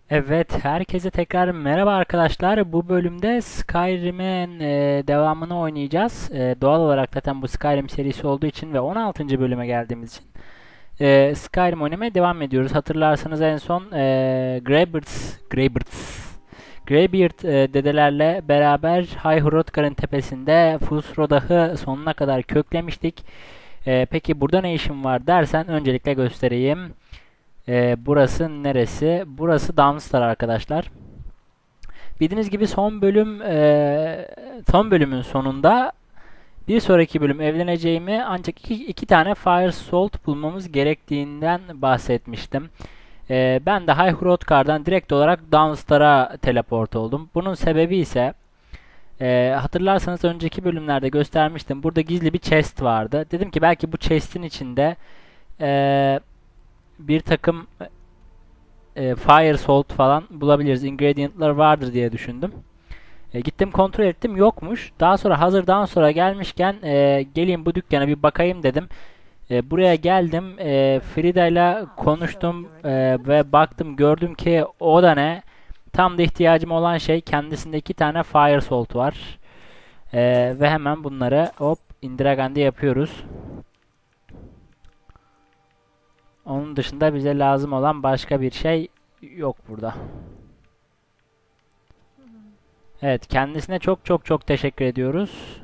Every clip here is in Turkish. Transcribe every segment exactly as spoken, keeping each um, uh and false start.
Evet, herkese tekrar merhaba arkadaşlar. Bu bölümde Skyrim'in e, devamını oynayacağız. E, doğal olarak zaten bu Skyrim serisi olduğu için ve on altıncı bölüme geldiğimiz için e, Skyrim oynamaya devam ediyoruz. Hatırlarsanız en son e, Greybeards, Greybeards, Greybeard e, dedelerle beraber High Hrothgar'ın tepesinde Fusrodah'ı sonuna kadar köklemiştik. E, peki burada ne işim var dersen öncelikle göstereyim. Ee, burası neresi? Burası Dawnstar arkadaşlar. Bildiğiniz gibi son bölüm e, son bölümün sonunda bir sonraki bölüm evleneceğimi ancak iki, iki tane Fire Salt bulmamız gerektiğinden bahsetmiştim. Ee, ben de High Hrothgar'dan direkt olarak Dawnstar'a teleport oldum. Bunun sebebi ise e, hatırlarsanız önceki bölümlerde göstermiştim. Burada gizli bir chest vardı. Dedim ki belki bu chest'in içinde e, bir takım e, Fire Salt falan bulabiliriz. Ingredient'lar vardır diye düşündüm. E, gittim kontrol ettim, yokmuş. Daha sonra hazırdan sonra gelmişken e, geleyim bu dükkana bir bakayım dedim. E, buraya geldim. E, Frida ile konuştum e, ve baktım, gördüm ki o da ne? Tam da ihtiyacım olan şey, kendisinde iki tane Fire Salt var. E, ve hemen bunları hop Indiragandi yapıyoruz. Onun dışında bize lazım olan başka bir şey yok burada. Evet, kendisine çok çok çok teşekkür ediyoruz.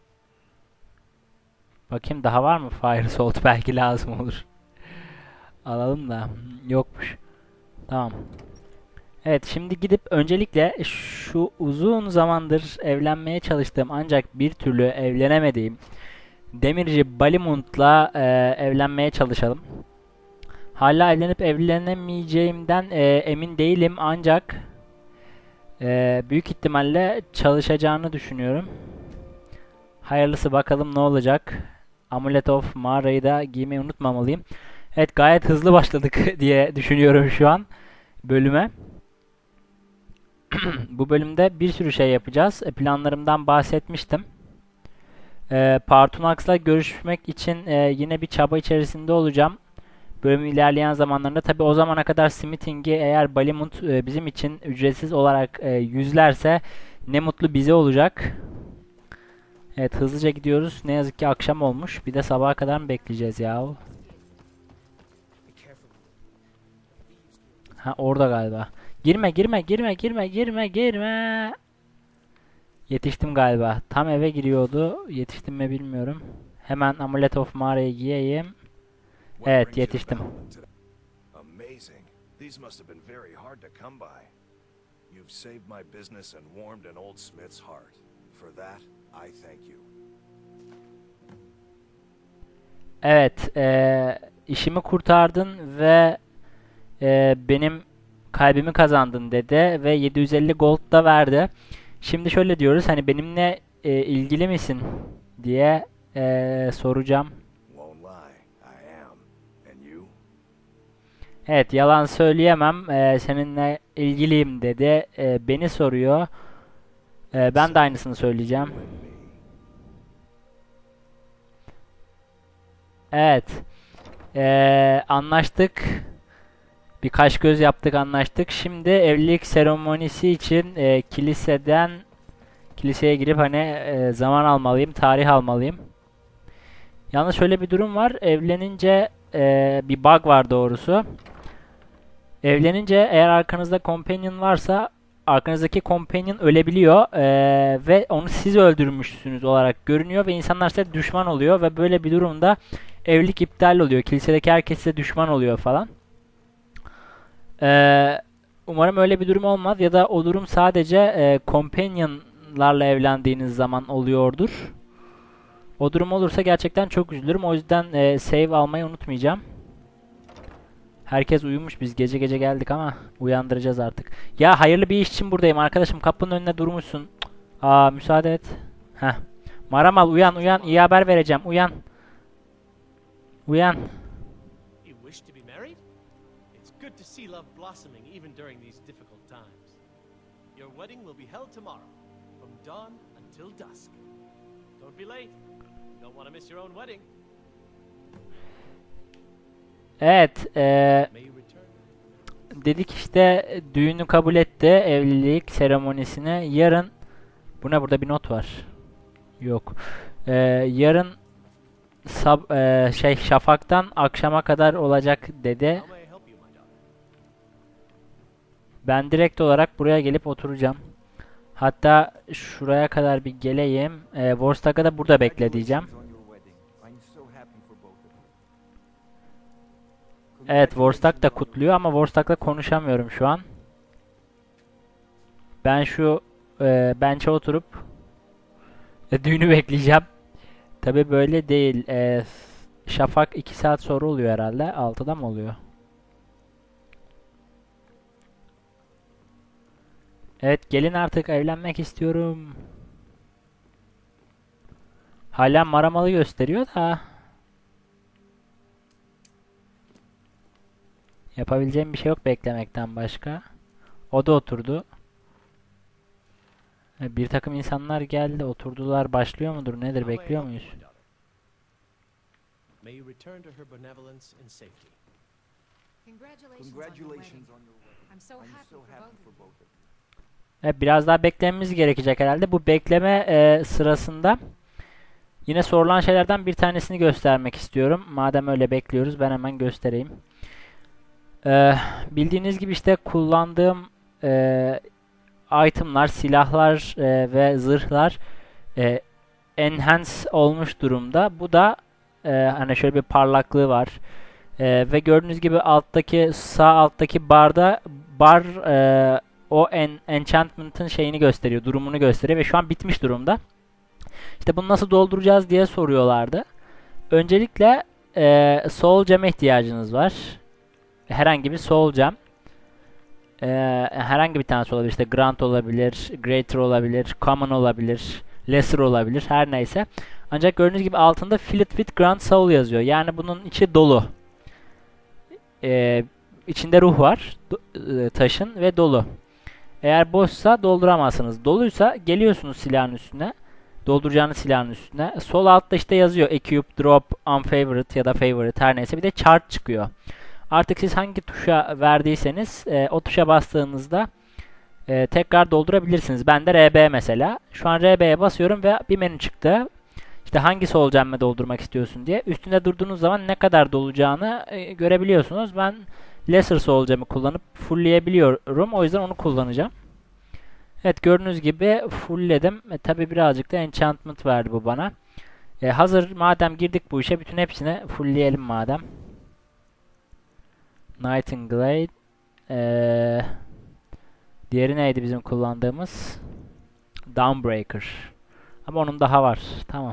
Bakayım daha var mı Fire Salt, belki lazım olur. Alalım da yokmuş. Tamam. Evet, şimdi gidip öncelikle şu uzun zamandır evlenmeye çalıştığım ancak bir türlü evlenemediğim Demirci Balimund'la e, evlenmeye çalışalım. Hala evlenip evlenemeyeceğimden e, emin değilim ancak e, büyük ihtimalle çalışacağını düşünüyorum. Hayırlısı, bakalım ne olacak. Amulet of Mara'yı da giymeyi unutmamalıyım. Evet, gayet hızlı başladık diye düşünüyorum şu an bölüme. Bu bölümde bir sürü şey yapacağız. E, planlarımdan bahsetmiştim. E, Partunax'la görüşmek için e, yine bir çaba içerisinde olacağım. Bölümün ilerleyen zamanlarında. Tabi o zamana kadar Smithing'i eğer Balimund e, bizim için ücretsiz olarak e, yüzlerse ne mutlu bize olacak. Evet, hızlıca gidiyoruz. Ne yazık ki akşam olmuş. Bir de sabaha kadar mı bekleyeceğiz ya? Ha, orada galiba. Girme girme girme girme girme girme. Yetiştim galiba. Tam eve giriyordu. Yetiştim mi bilmiyorum. Hemen Amulet of Mara'yı giyeyim. What Evet, brings you to yetiştim. Valhalla today? Amazing. These must have been very hard to come by. You've saved my business and warmed an old smith's heart. For that, I thank you. Evet, eee, işimi kurtardın ve eee, benim kalbimi kazandın dedi ve yedi yüz elli gold da verdi. Şimdi şöyle diyoruz, hani benimle eee, ilgili misin diye eee, soracağım. Won't lie, I am. And you? Evet, yalan söyleyemem. Eee, seninle ilgiliyim dedi. Eee, beni soruyor. Eee, ben de So, aynısını söyleyeceğim. you and me. Evet. Eee, anlaştık. Birkaç göz yaptık, anlaştık. Şimdi evlilik seremonisi için eee, kiliseden kiliseye girip hani eee, zaman almalıyım, tarih almalıyım. Yalnız şöyle bir durum var. Evlenince eee, bir bug var doğrusu. Evlenince eğer arkanızda companion varsa arkanızdaki companion ölebiliyor eee, ve onu siz öldürmüşsünüz olarak görünüyor ve insanlar size düşman oluyor ve böyle bir durumda evlilik iptal oluyor. Kilisedeki herkes size düşman oluyor falan. Eee, umarım öyle bir durum olmaz ya da o durum sadece eee companionlarla evlendiğiniz zaman oluyordur. O durum olursa gerçekten çok üzülürüm. O yüzden eee, save almayı unutmayacağım. Herkes uyumuş. Biz gece gece geldik ama uyandıracağız artık. Ya, hayırlı bir iş için buradayım arkadaşım. Kapının önüne durmuşsun. Aa, müsaade et. Heh. Maramal, uyan uyan. İyi haber vereceğim. Uyan. Uyan. You wish to be married? It's good to see love blossoming even during these difficult times. Your wedding will be held tomorrow, from dawn until dusk. Don't be late. You don't want to miss your own wedding. Evet. eee, May you return. dedik işte düğünü kabul etti. Evlilik seremonisine. Yarın bu ne, burada bir not var. Yok. Ee, yarın sab e, şey şafaktan akşama kadar olacak dedi. How may I help you, my daughter? Ben direkt olarak buraya gelip oturacağım. Hatta şuraya kadar bir geleyim. Ee, Vorstag'a da burada bekle diyeceğim. Evet, Vorstag da kutluyor ama Vorstag'la konuşamıyorum şu an. Ben şu e, bench'e oturup e, düğünü bekleyeceğim. Tabi böyle değil. E, şafak iki saat sonra oluyor herhalde. altıda mı oluyor? Evet, gelin artık, evlenmek istiyorum. Hala maramalı gösteriyor da. Yapabileceğim bir şey yok beklemekten başka. O da oturdu. E, Bir takım insanlar geldi, oturdular. Başlıyor mudur, nedir, How may I bekliyor help you, muyuz? my daughter? May you return to her benevolence in safety. Congratulations, Congratulations on on your your wedding. wedding. I'm so I'm happy, so for happy both for of you. both of you. Evet, biraz daha beklememiz gerekecek herhalde. Bu bekleme e, sırasında yine sorulan şeylerden bir tanesini göstermek istiyorum. Madem öyle bekliyoruz, ben hemen göstereyim. Ee, bildiğiniz gibi işte kullandığım e, itemlar, silahlar e, ve zırhlar e, enhance olmuş durumda. Bu da e, hani şöyle bir parlaklığı var. E, ve gördüğünüz gibi alttaki, sağ alttaki barda bar e, o en, enchantment'ın şeyini gösteriyor, durumunu gösteriyor ve şu an bitmiş durumda. İşte bunu nasıl dolduracağız diye soruyorlardı. Öncelikle e, soul gem'e ihtiyacınız var. Herhangi bir soul gem. E, herhangi bir tanesi olabilir. İşte Grand olabilir, Greater olabilir, Common olabilir, Lesser olabilir. Her neyse. Ancak gördüğünüz gibi altında Filled with Grand Soul yazıyor. Yani bunun içi dolu. E, içinde ruh var. Do- e, taşın ve dolu. Eğer boşsa dolduramazsınız. Doluysa geliyorsunuz silahın üstüne. Dolduracağınız silahın üstüne. Sol altta işte yazıyor. Equip, Drop, Unfavorite ya da Favorite, her neyse. Bir de Chart çıkıyor. Artık siz hangi tuşa verdiyseniz e, o tuşa bastığınızda e, tekrar doldurabilirsiniz. Ben de R B mesela. Şu an R B'ye basıyorum ve bir menü çıktı. İşte hangi sol gemme doldurmak istiyorsun diye. Üstünde durduğunuz zaman ne kadar dolacağını e, görebiliyorsunuz. Ben Lesser Soul Gem'i kullanıp fullleyebiliyorum. O yüzden onu kullanacağım. Evet, gördüğünüz gibi fullledim. E, tabi birazcık da enchantment verdi bu bana. E, hazır madem girdik bu işe, bütün hepsini fullleyelim madem. Nightingale. E, diğeri neydi bizim kullandığımız? Dawnbreaker. Ama onun daha var. Tamam.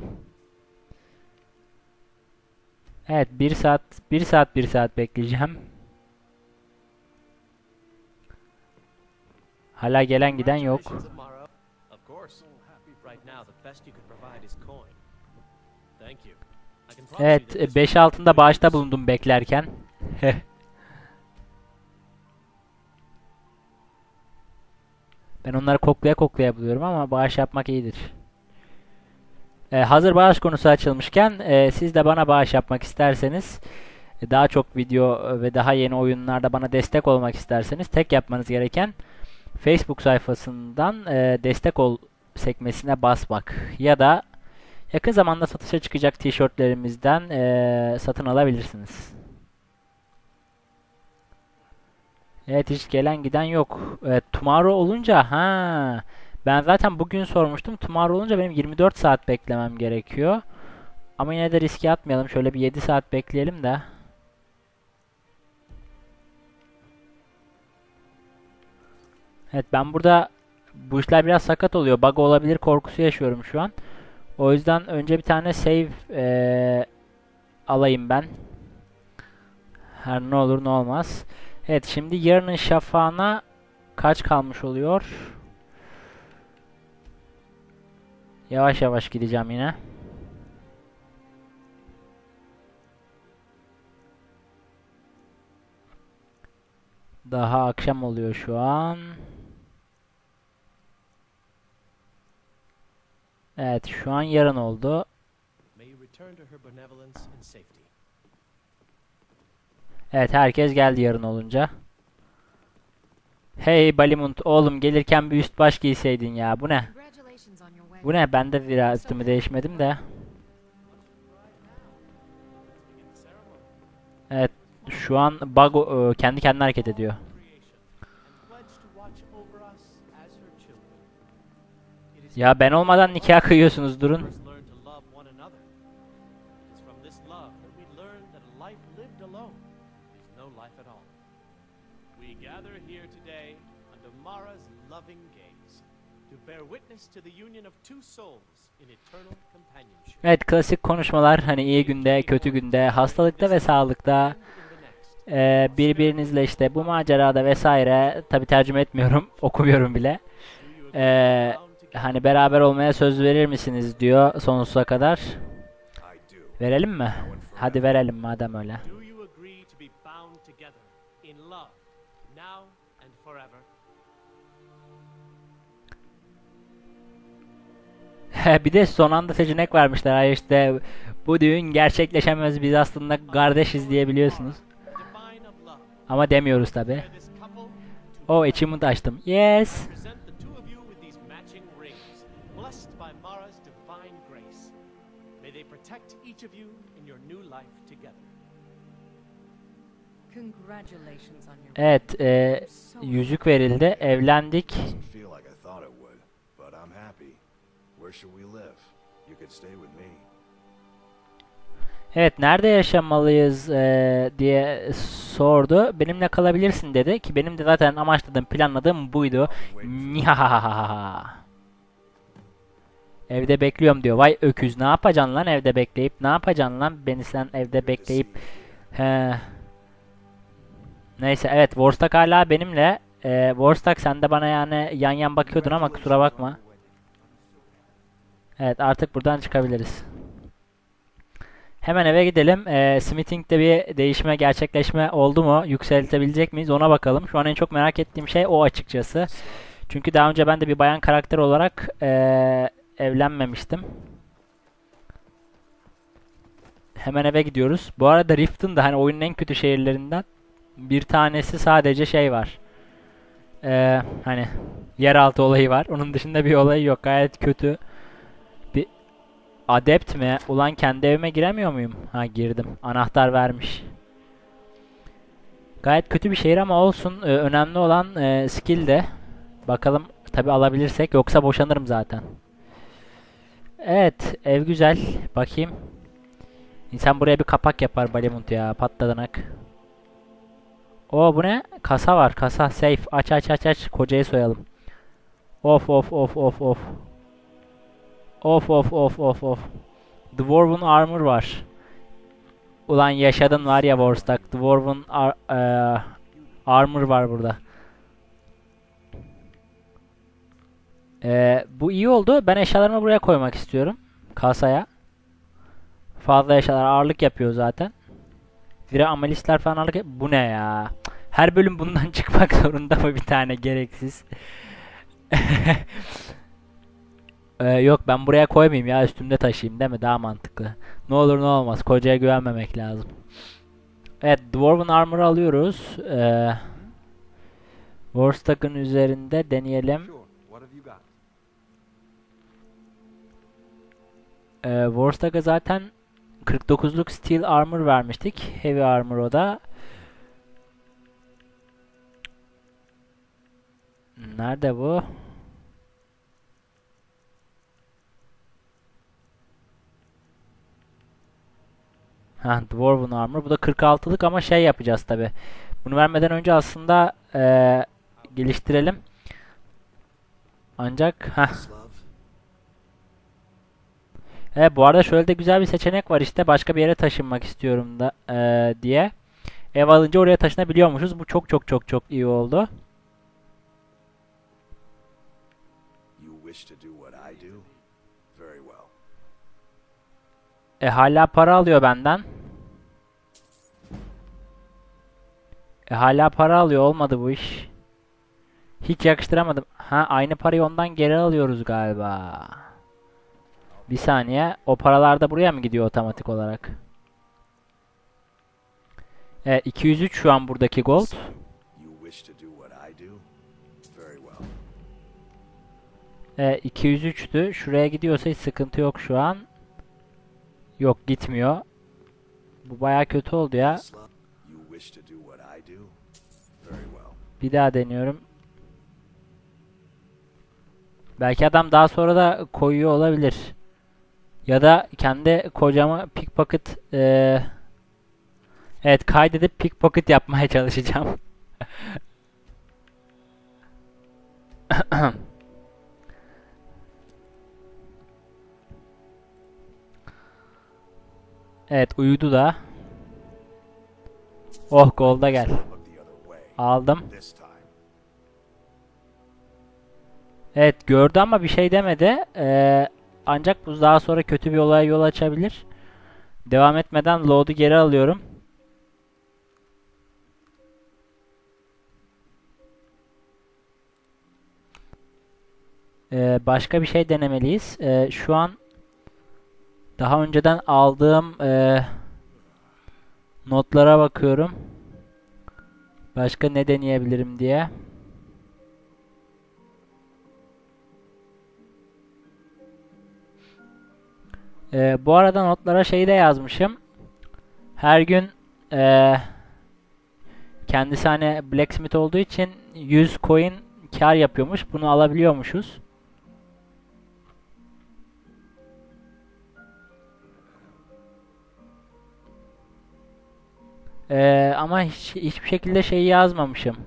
Evet, bir saat bir saat bir saat bekleyeceğim. Hala gelen giden yok. Congratulations, Amaro. Of course. Right now, the best you could provide is coin. Thank you. I can promise you Evet, that this beş will altında be bağışta yours. bulundum beklerken. Ben onları koklaya koklaya buluyorum ama bağış yapmak iyidir. Ee, hazır bağış konusu açılmışken e, siz de bana bağış yapmak isterseniz, e, daha çok video ve daha yeni oyunlarda bana destek olmak isterseniz tek yapmanız gereken Facebook sayfasından e, destek ol sekmesine basmak ya da yakın zamanda satışa çıkacak tişörtlerimizden e, satın alabilirsiniz. Evet, hiç gelen giden yok. Evet, tomorrow olunca ha ben zaten bugün sormuştum. Tomorrow olunca benim yirmi dört saat beklemem gerekiyor. Ama yine de riske atmayalım. Şöyle bir yedi saat bekleyelim de. Evet, ben burada bu işler biraz sakat oluyor. Bug olabilir korkusu yaşıyorum şu an. O yüzden önce bir tane save eee, alayım ben. Her ne olur ne olmaz. Evet, şimdi yarının şafağına kaç kalmış oluyor? Yavaş yavaş gideceğim yine. Daha akşam oluyor şu an. Evet, şu an yarın oldu. May you return to her benevolence in safety. Evet, herkes geldi yarın olunca. Hey Balimund oğlum gelirken bir üst baş giyseydin ya. Bu ne? Congratulations on your Bu wedding. ne? Ben de biraz üstümü değişmedim de. Evet. Şu an bug o- kendi kendine hareket ediyor. Ya ben olmadan nikah kıyıyorsunuz durun. First learn to love one another. It is from this love that we learn that a life lived alone is no life at all. We gather here today under Mara's loving gaze to bear witness to the union of two souls in eternal companionship. Evet klasik konuşmalar hani iyi günde, kötü günde, hastalıkta ve sağlıkta And in the next. eee, birbirinizle işte bu macerada vesaire tabi tercüme etmiyorum, okumuyorum bile. Do you agree Eee, to be bound together? hani beraber olmaya söz verir misiniz diyor sonsuza kadar. I do. Verelim mi? Hadi verelim madem öyle. Do you agree to be bound together in love, now and forever? Bir de son anda seçenek vermişler. Hayır işte bu düğün gerçekleşemez biz aslında kardeşiz diyebiliyorsunuz. Divine of love. Ama demiyoruz tabi. Bear this couple to O achievement açtım. Yes. present the two of you with these matching rings, blessed by Mara's divine grace. May they protect each of you in your new life together. Congratulations on your Evet, e, yüzük verildi. Evlendik. Doesn't feel like I thought it would, but I'm happy. Where should we live? You could stay with me. Evet, nerede yaşamalıyız e, diye sordu. Benimle kalabilirsin dedi ki benim de zaten amaçladığım, planladığım buydu. Nihahaha. Evde bekliyorum diyor. Vay öküz, ne yapacaksın lan evde bekleyip? Ne yapacaksın lan beni sen evde bekleyip? He. Neyse evet, Worstak hala benimle. E, Worstak sen de bana yani yan yan bakıyordun ama kusura bakma. Evet artık buradan çıkabiliriz. Hemen eve gidelim. Ee, Smithing'de bir değişme, gerçekleşme oldu mu? Yükseltebilecek miyiz? Ona bakalım. Şu an en çok merak ettiğim şey o açıkçası. Çünkü daha önce ben de bir bayan karakter olarak ee, evlenmemiştim. Hemen eve gidiyoruz. Bu arada Rift'in de hani oyunun en kötü şehirlerinden bir tanesi sadece şey var. Ee, hani yeraltı olayı var. Onun dışında bir olayı yok. Gayet kötü. Adept mi? Ulan kendi evime giremiyor muyum? Ha girdim. Anahtar vermiş. Gayet kötü bir şehir ama olsun. Ee, önemli olan e, skill de. Bakalım tabi alabilirsek. Yoksa boşanırım zaten. Evet. Ev güzel. Bakayım. İnsan buraya bir kapak yapar Balimund ya. Patladanak. O bu ne? Kasa var. Kasa. Safe. Aç aç aç aç. Kocayı soyalım. Of of of of of. Of of of of of. Dwarven armor var. Ulan yaşadın var ya Worstak. Dwarven ar eee, armor var burada. Eee, bu iyi oldu. Ben eşyalarımı buraya koymak istiyorum. Kasaya. Fazla eşyalar ağırlık yapıyor zaten. Vira amalistler falan ağırlık yap- Bu ne ya? Her bölüm bundan çıkmak zorunda mı bir tane gereksiz? Ee, yok ben buraya koymayayım ya, üstümde taşıyayım değil mi? Daha mantıklı. Ne olur ne olmaz. Kocaya güvenmemek lazım. Evet, Dwarven Armor alıyoruz. Ee, Worstak'ın üzerinde deneyelim. Sure. What have you got? Ee, Worstak'a zaten kırk dokuzluk Steel Armor vermiştik. Heavy Armor o da. Nerede bu? Ha, Dwarven Armor. Bu da kırk altılık ama şey yapacağız tabi. Bunu vermeden önce aslında eee, geliştirelim. Ancak ha. Slav? Evet, bu arada şöyle de güzel bir seçenek var işte, başka bir yere taşınmak istiyorum da eee, diye. Ev alınca oraya taşınabiliyormuşuz. Bu çok çok çok çok iyi oldu. You wish to do what I do? Very well. E hala para alıyor benden. E hala para alıyor, olmadı bu iş. Hiç yakıştıramadım. Ha, aynı parayı ondan geri alıyoruz galiba. Bir saniye. O paralar da buraya mı gidiyor otomatik olarak? Evet, iki yüz üç şu an buradaki gold. You wish to do what I do? Very well. E, iki yüz üçtü. Şuraya gidiyorsa hiç sıkıntı yok şu an. Yok, gitmiyor. Bu baya kötü oldu ya. Slum, you wish to do what I do? Very well. Bir daha deniyorum. Belki adam daha sonra da koyuyor olabilir. Ya da kendi kocamı pickpocket e, evet, kaydedip pickpocket yapmaya çalışacağım. Evet, uyudu da. Oh, golda gel. Look the other way. Aldım. This time. Evet, gördü ama bir şey demedi. Ee, ancak bu daha sonra kötü bir olaya yol açabilir. Devam etmeden load'u geri alıyorum. Ee, başka bir şey denemeliyiz. Ee, şu an daha önceden aldığım e, notlara bakıyorum. Başka ne deneyebilirim diye. Ee, bu arada notlara şeyi de yazmışım. Her gün e, kendisi hani blacksmith olduğu için yüz coin kar yapıyormuş. Bunu alabiliyormuşuz. Ee, ama hiç, hiçbir şekilde şeyi yazmamışım.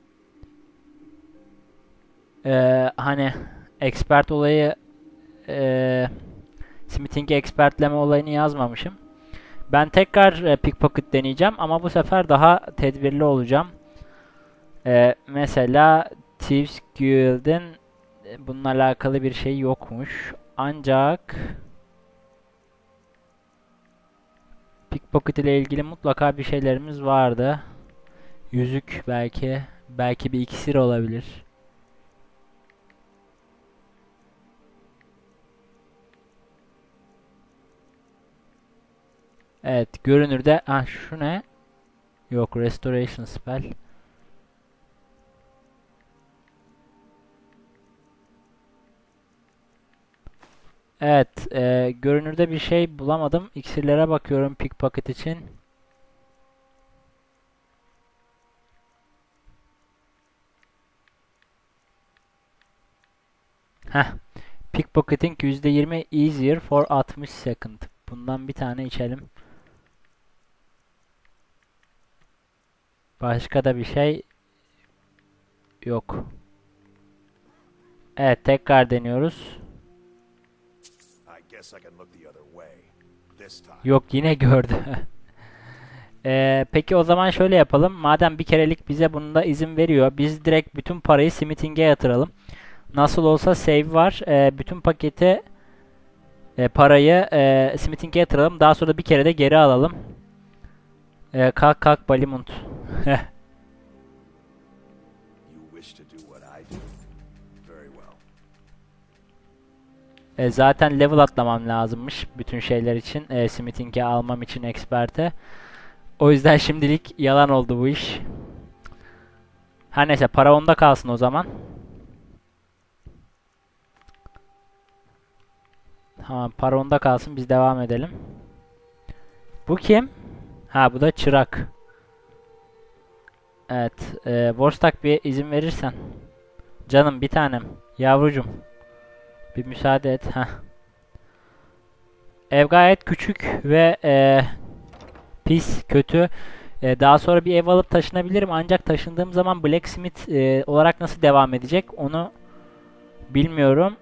Ee, hani expert olayı e, smithing expertleme olayını yazmamışım. Ben tekrar e, pickpocket deneyeceğim ama bu sefer daha tedbirli olacağım. Ee, mesela Thieves Guild'in e, bununla alakalı bir şey yokmuş. Ancak pickpocket ile ilgili mutlaka bir şeylerimiz vardı. Yüzük belki. Belki bir iksir olabilir. Evet, görünürde. Ah, şu ne? Yok, restoration spell. Evet, e, görünürde bir şey bulamadım. İksirlere bakıyorum pickpocket için. Heh. Pickpocketing yüzde yirmi easier for altmış second. Bundan bir tane içelim. Başka da bir şey yok. Evet, tekrar deniyoruz. I guess I can look the other way. This time. Yok, yine gördü. Ee, peki o zaman şöyle yapalım. Madem bir kerelik bize bunda izin veriyor, biz direkt bütün parayı smithing'e yatıralım. Nasıl olsa save var. Ee, bütün paketi e, parayı e, smithing'e yatıralım. Daha sonra bir kere de geri alalım. Ee, kalk kalk Balimund. You wish to do what I do? Very well. E, zaten level atlamam lazımmış bütün şeyler için. E, smithing'e almam için expert'e. O yüzden şimdilik yalan oldu bu iş. Her neyse, para onda kalsın o zaman. Tamam, para onda kalsın, biz devam edelim. Bu kim? Ha, bu da çırak. Evet. E, Worstak, bir izin verirsen. Canım bir tanem. Yavrucum. Bir müsaade et. Heh. Ev gayet küçük ve e, pis, kötü. E, daha sonra bir ev alıp taşınabilirim. Ancak taşındığım zaman blacksmith e, olarak nasıl devam edecek onu bilmiyorum.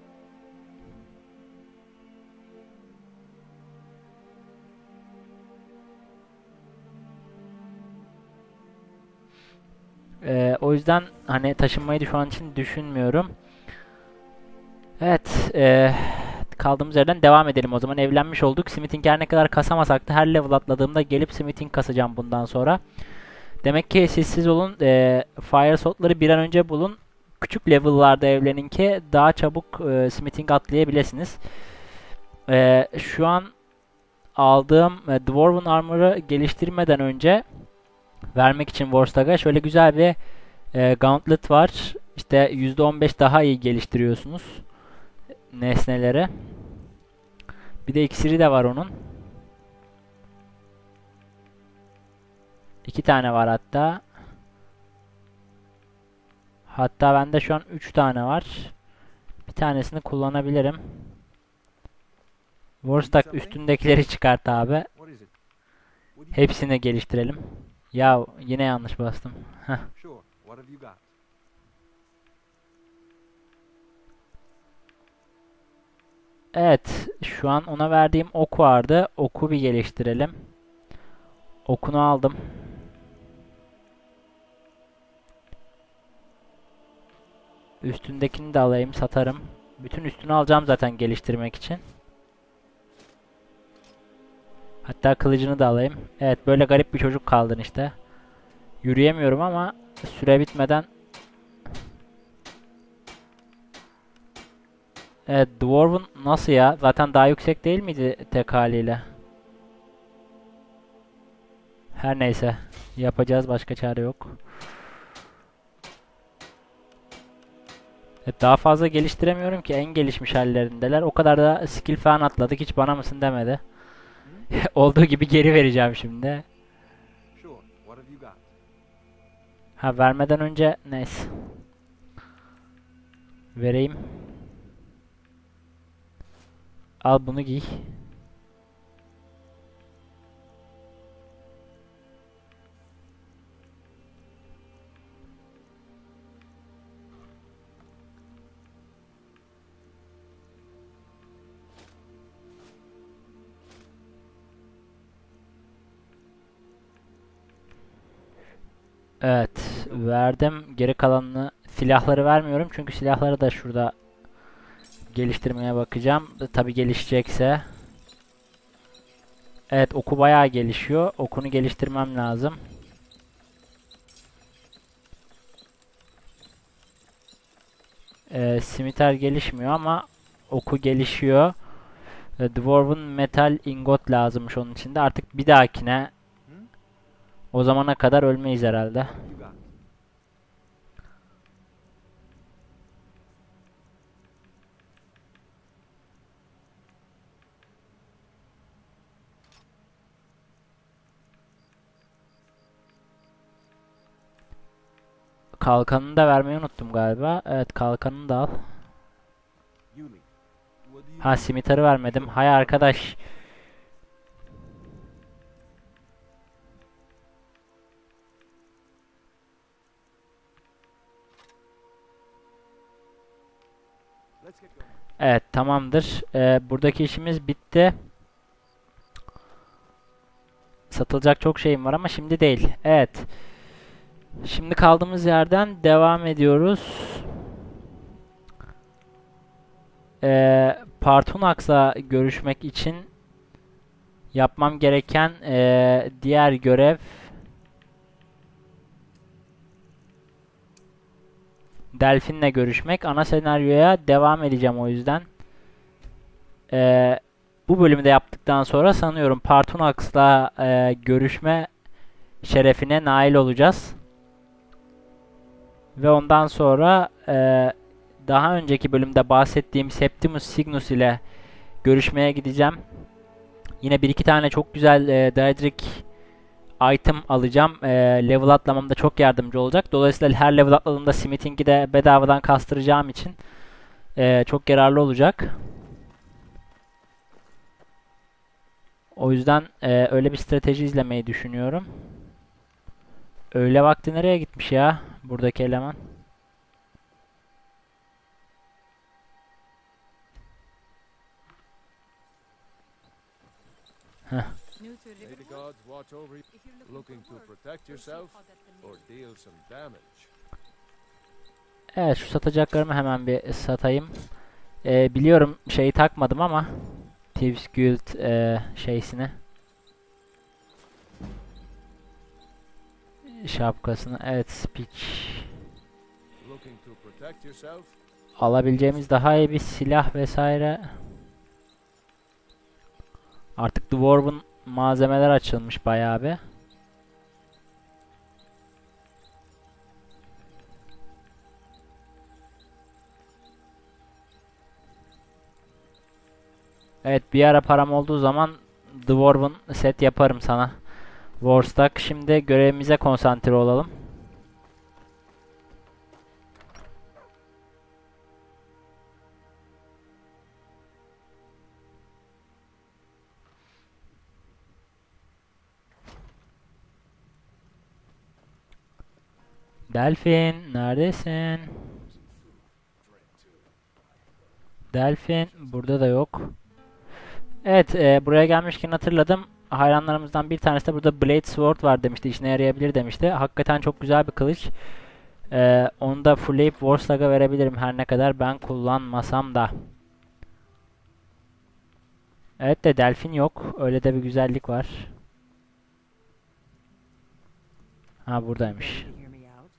E, o yüzden hani taşınmayı da şu an için düşünmüyorum. Evet. E, kaldığımız yerden devam edelim o zaman. Evlenmiş olduk. Smithing her ne kadar kasamasak da her level atladığımda gelip smithing kasacağım bundan sonra. Demek ki siz olun. E, fire salt'ları bir an önce bulun. Küçük level'larda evlenin ki daha çabuk e, smithing atlayabilirsiniz. E, şu an aldığım e, Dwarven Armor'ı geliştirmeden önce vermek için Warstag'a şöyle güzel bir e, gauntlet var. İşte yüzde on beş daha iyi geliştiriyorsunuz nesneleri. Bir de iksiri de var onun. İki tane var hatta. Hatta bende şu an üç tane var. Bir tanesini kullanabilirim. Warstack üstündekileri çıkart abi. What is it? Would you- Hepsini geliştirelim. Ya yine yanlış bastım. Heh. Sure. What have you got? Evet, şu an ona verdiğim ok vardı. Oku bir geliştirelim. Okunu aldım. Üstündekini de alayım, satarım. Bütün üstünü alacağım zaten geliştirmek için. Hatta kılıcını da alayım. Evet, böyle garip bir çocuk kaldın işte. Yürüyemiyorum ama süre bitmeden. Evet, Dwarf'un nasıl ya? Zaten daha yüksek değil miydi tek haliyle? Her neyse. Yapacağız, başka çare yok. Evet, daha fazla geliştiremiyorum ki, en gelişmiş hallerindeler. O kadar da skill falan atladık, hiç bana mısın demedi. Olduğu gibi geri vereceğim şimdi. Sure. What have you got? Ha, vermeden önce neyse. Vereyim. Al bunu giy. Evet, verdim. Geri kalanını, silahları vermiyorum çünkü silahları da şurada geliştirmeye bakacağım. Tabii gelişecekse. Evet, oku bayağı gelişiyor. Okunu geliştirmem lazım. Ee, simiter gelişmiyor ama oku gelişiyor. Ee, Dwarven metal ingot lazımmış onun içinde. Artık bir dahakine, o zamana kadar ölmeyiz herhalde. You got? Kalkanını da vermeyi unuttum galiba. Evet, kalkanını da al. Yuli. What do you Ha, simiter'i vermedim. Hay arkadaş. Let's get going. Evet, tamamdır. Ee, buradaki işimiz bitti. Satılacak çok şeyim var ama şimdi değil. Evet. Şimdi kaldığımız yerden devam ediyoruz. Ee, Partunax'la görüşmek için yapmam gereken ee, diğer görev Delphin'le görüşmek. Ana senaryoya devam edeceğim o yüzden. Ee, bu bölümü de yaptıktan sonra sanıyorum Partunax'la ee, görüşme şerefine nail olacağız. Ve ondan sonra ee, daha önceki bölümde bahsettiğim Septimus Signus ile görüşmeye gideceğim. Yine bir iki tane çok güzel e, Daedric item alacağım. E, level atlamamda çok yardımcı olacak. Dolayısıyla her level atladığımda smithing'i de bedavadan kastıracağım için e, çok yararlı olacak. O yüzden e, öyle bir strateji izlemeyi düşünüyorum. Öğle vakti nereye gitmiş ya buradaki eleman? New to May the Riverwood? gods watch over you, If you're looking, looking for to work, protect we'll see yourself how that the or name- deal some damage. Evet, şu satacaklarımı hemen bir satayım. Ee, biliyorum şeyi takmadım ama Thieves Guild e, şeysini, şapkasını. Evet, speech. Looking to protect yourself, Alabileceğimiz daha iyi bir silah vesaire. Artık Dwarven malzemeler açılmış bayağı bir. Evet, bir ara param olduğu zaman Dwarven set yaparım sana. Warstack. Şimdi görevimize konsantre olalım. Delfin, neredesin? Delfin, burada da yok. Evet, e, buraya gelmişken hatırladım. Hayranlarımızdan bir tanesi de burada Blade Sword var demişti. İşine yarayabilir demişti. Hakikaten çok güzel bir kılıç. E, onu da fullleyip Warslag'a verebilirim her ne kadar ben kullanmasam da. Evet de Delfin yok. Öyle de bir güzellik var. Ha, buradaymış. To hear me out.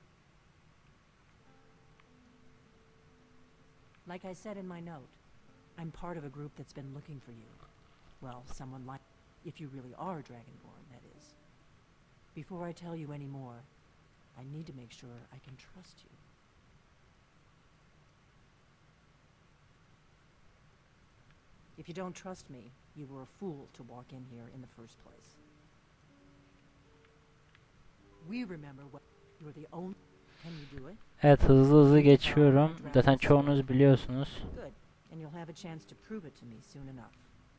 Like I said in my note, I'm part of a group that's been looking for you. Well, someone like, if you really are Dragonborn, that is. Before I tell you any more, I need to make sure I can trust you. If you don't trust me, you were a fool to walk in here in the first place. We remember what you're the only. Can you do it? Evet, hızlı hızlı geçiyorum. Zaten çoğunuz biliyorsunuz. Good. And you'll have a chance to prove it to me soon enough.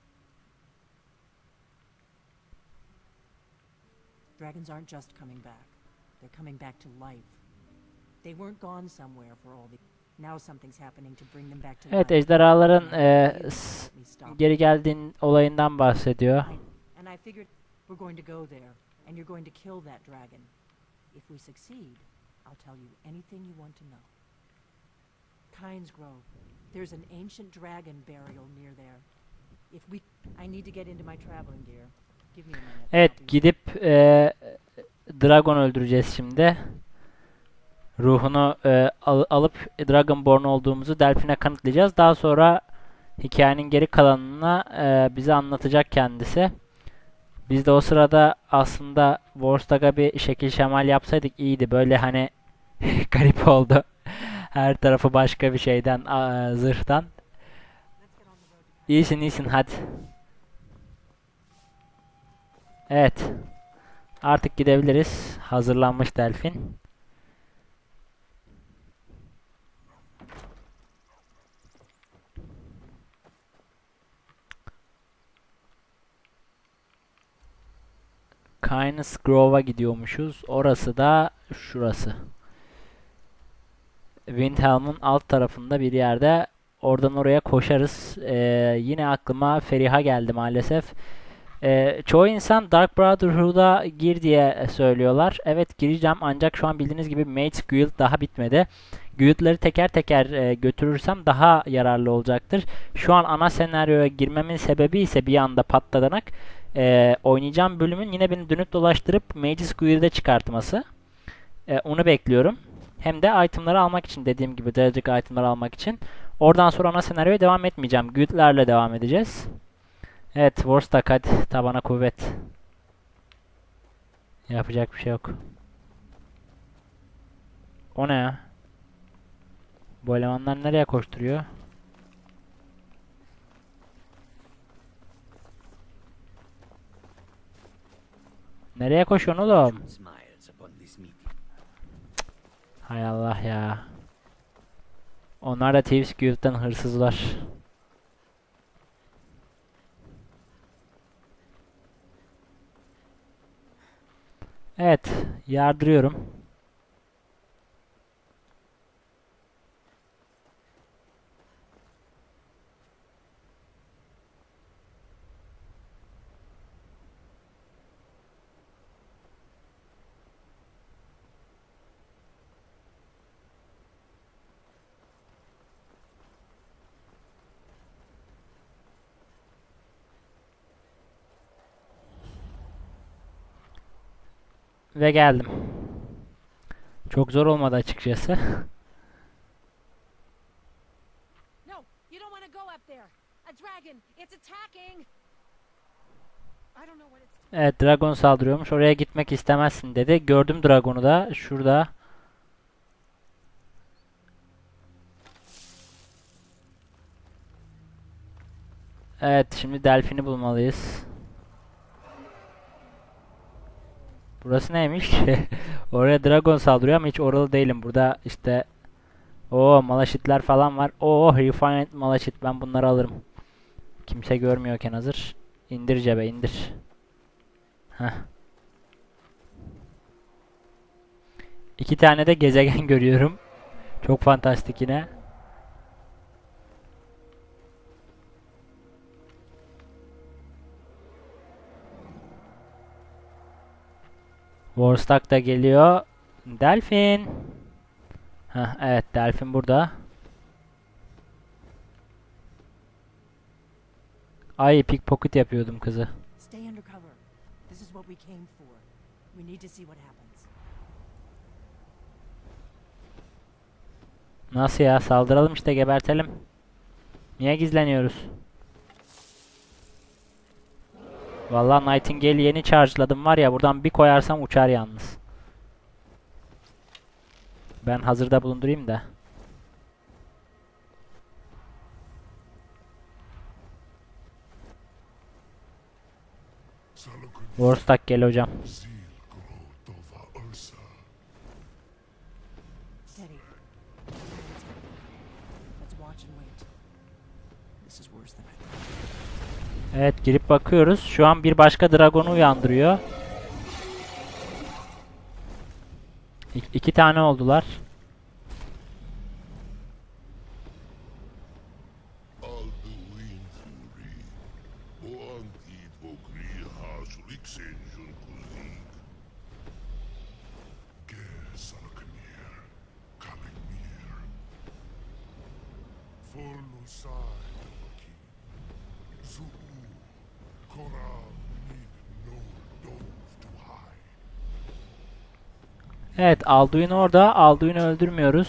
Dragons aren't just coming back. They're coming back to life. They weren't gone somewhere for all the. Now something's happening to bring them back to Evet, life. ejderhaların And I e, figured s- we stopped geri geldiğin olayından bahsediyor. And I figured we're going to go there, and you're going to kill that dragon. If we succeed, I'll tell you anything you want to know. Kynes Grove. There's an ancient dragon burial near there. If we, I need to get into my traveling gear. Give me a minute. Evet, I'll be- gidip e, Dragon öldüreceğiz şimdi. Ruhunu e, al- alıp Dragonborn olduğumuzu Delphin'e kanıtlayacağız. Daha sonra hikayenin geri kalanını e, bize anlatacak kendisi. Biz de o sırada aslında Warstack'a bir şekil şemal yapsaydık iyiydi. Böyle hani garip oldu. Her tarafı başka bir şeyden, a- zırhtan. İyisin iyisin, hadi. Evet. Artık gidebiliriz. Hazırlanmış Delphin. Kynes Grove'a gidiyormuşuz. Orası da şurası. Windhelm'ın alt tarafında bir yerde. Oradan oraya koşarız. Ee, yine aklıma Feriha geldi maalesef. Ee, çoğu insan Dark Brotherhood'a gir diye söylüyorlar. Evet, gireceğim ancak şu an bildiğiniz gibi Mage's Guild daha bitmedi. Guild'leri teker teker e, götürürsem daha yararlı olacaktır. Şu an ana senaryoya girmemin sebebi ise bir anda patlanarak e, oynayacağım bölümün yine beni dönüp dolaştırıp Mage's Guild'e çıkartması. E, onu bekliyorum. Hem de itemları almak için, dediğim gibi derecik itemları almak için. Oradan sonra ana senaryoya devam etmeyeceğim. Guild'lerle devam edeceğiz. Evet, Warstack, hadi tabana kuvvet. Yapacak bir şey yok. O ne ya? Bu elemanlar nereye koşturuyor? Nereye koşuyorsun oğlum? Hay Allah ya. Onlar da Thieves Guild'den hırsızlar. Evet, yardırıyorum. Ve geldim. Çok zor olmadı açıkçası. No, you don't want to go up there. A dragon, it's attacking. I don't know what it's. Evet, Dragon saldırıyormuş. Oraya gitmek istemezsin dedi. Gördüm Dragon'u da. Şurada. Evet, şimdi Delphin'i bulmalıyız. Burası neymiş? Oraya dragon saldırıyor ama hiç oralı değilim. Burada işte o Malashitler falan var. Oo, Refined Malashit, ben bunları alırım. Kimse görmüyorken hazır. İndir cebe, indir. Heh. İki tane de gezegen görüyorum. Çok fantastik yine. Warstock da geliyor. Delphin. Heh, evet, Delphin burada. Ay, pickpocket yapıyordum kızı. Stay undercover. This is what we came for. We need to see what happens. Nasıl ya? Saldıralım işte, gebertelim. Niye gizleniyoruz? Vallahi Nightingale'i yeni charge'ladım var ya, buradan bir koyarsam uçar yalnız. Ben hazırda bulundurayım da. Warstock gel hocam. Steady. Let's watch and wait. This is worse than I thought. Evet, girip bakıyoruz. Şu an bir başka dragonu uyandırıyor. İ iki tane oldular. Alduin Fury, o antit vogri has rixen jun kuzik. Gesalknir, Kalimir. Forlusai Vaki. Zuu, Koral need no dove to hide. Evet, Alduin orada. Alduin'i öldürmüyoruz.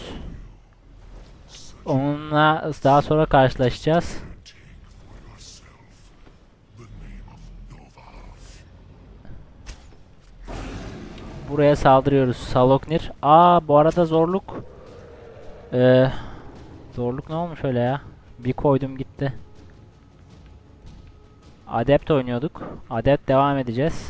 Onunla daha sonra karşılaşacağız. Take for yourself the name of Novav. Buraya saldırıyoruz. Saloknir. Aa, bu arada zorluk. Ee, zorluk ne olmuş öyle ya? Bir koydum gitti. Adept oynuyorduk. Adept devam edeceğiz.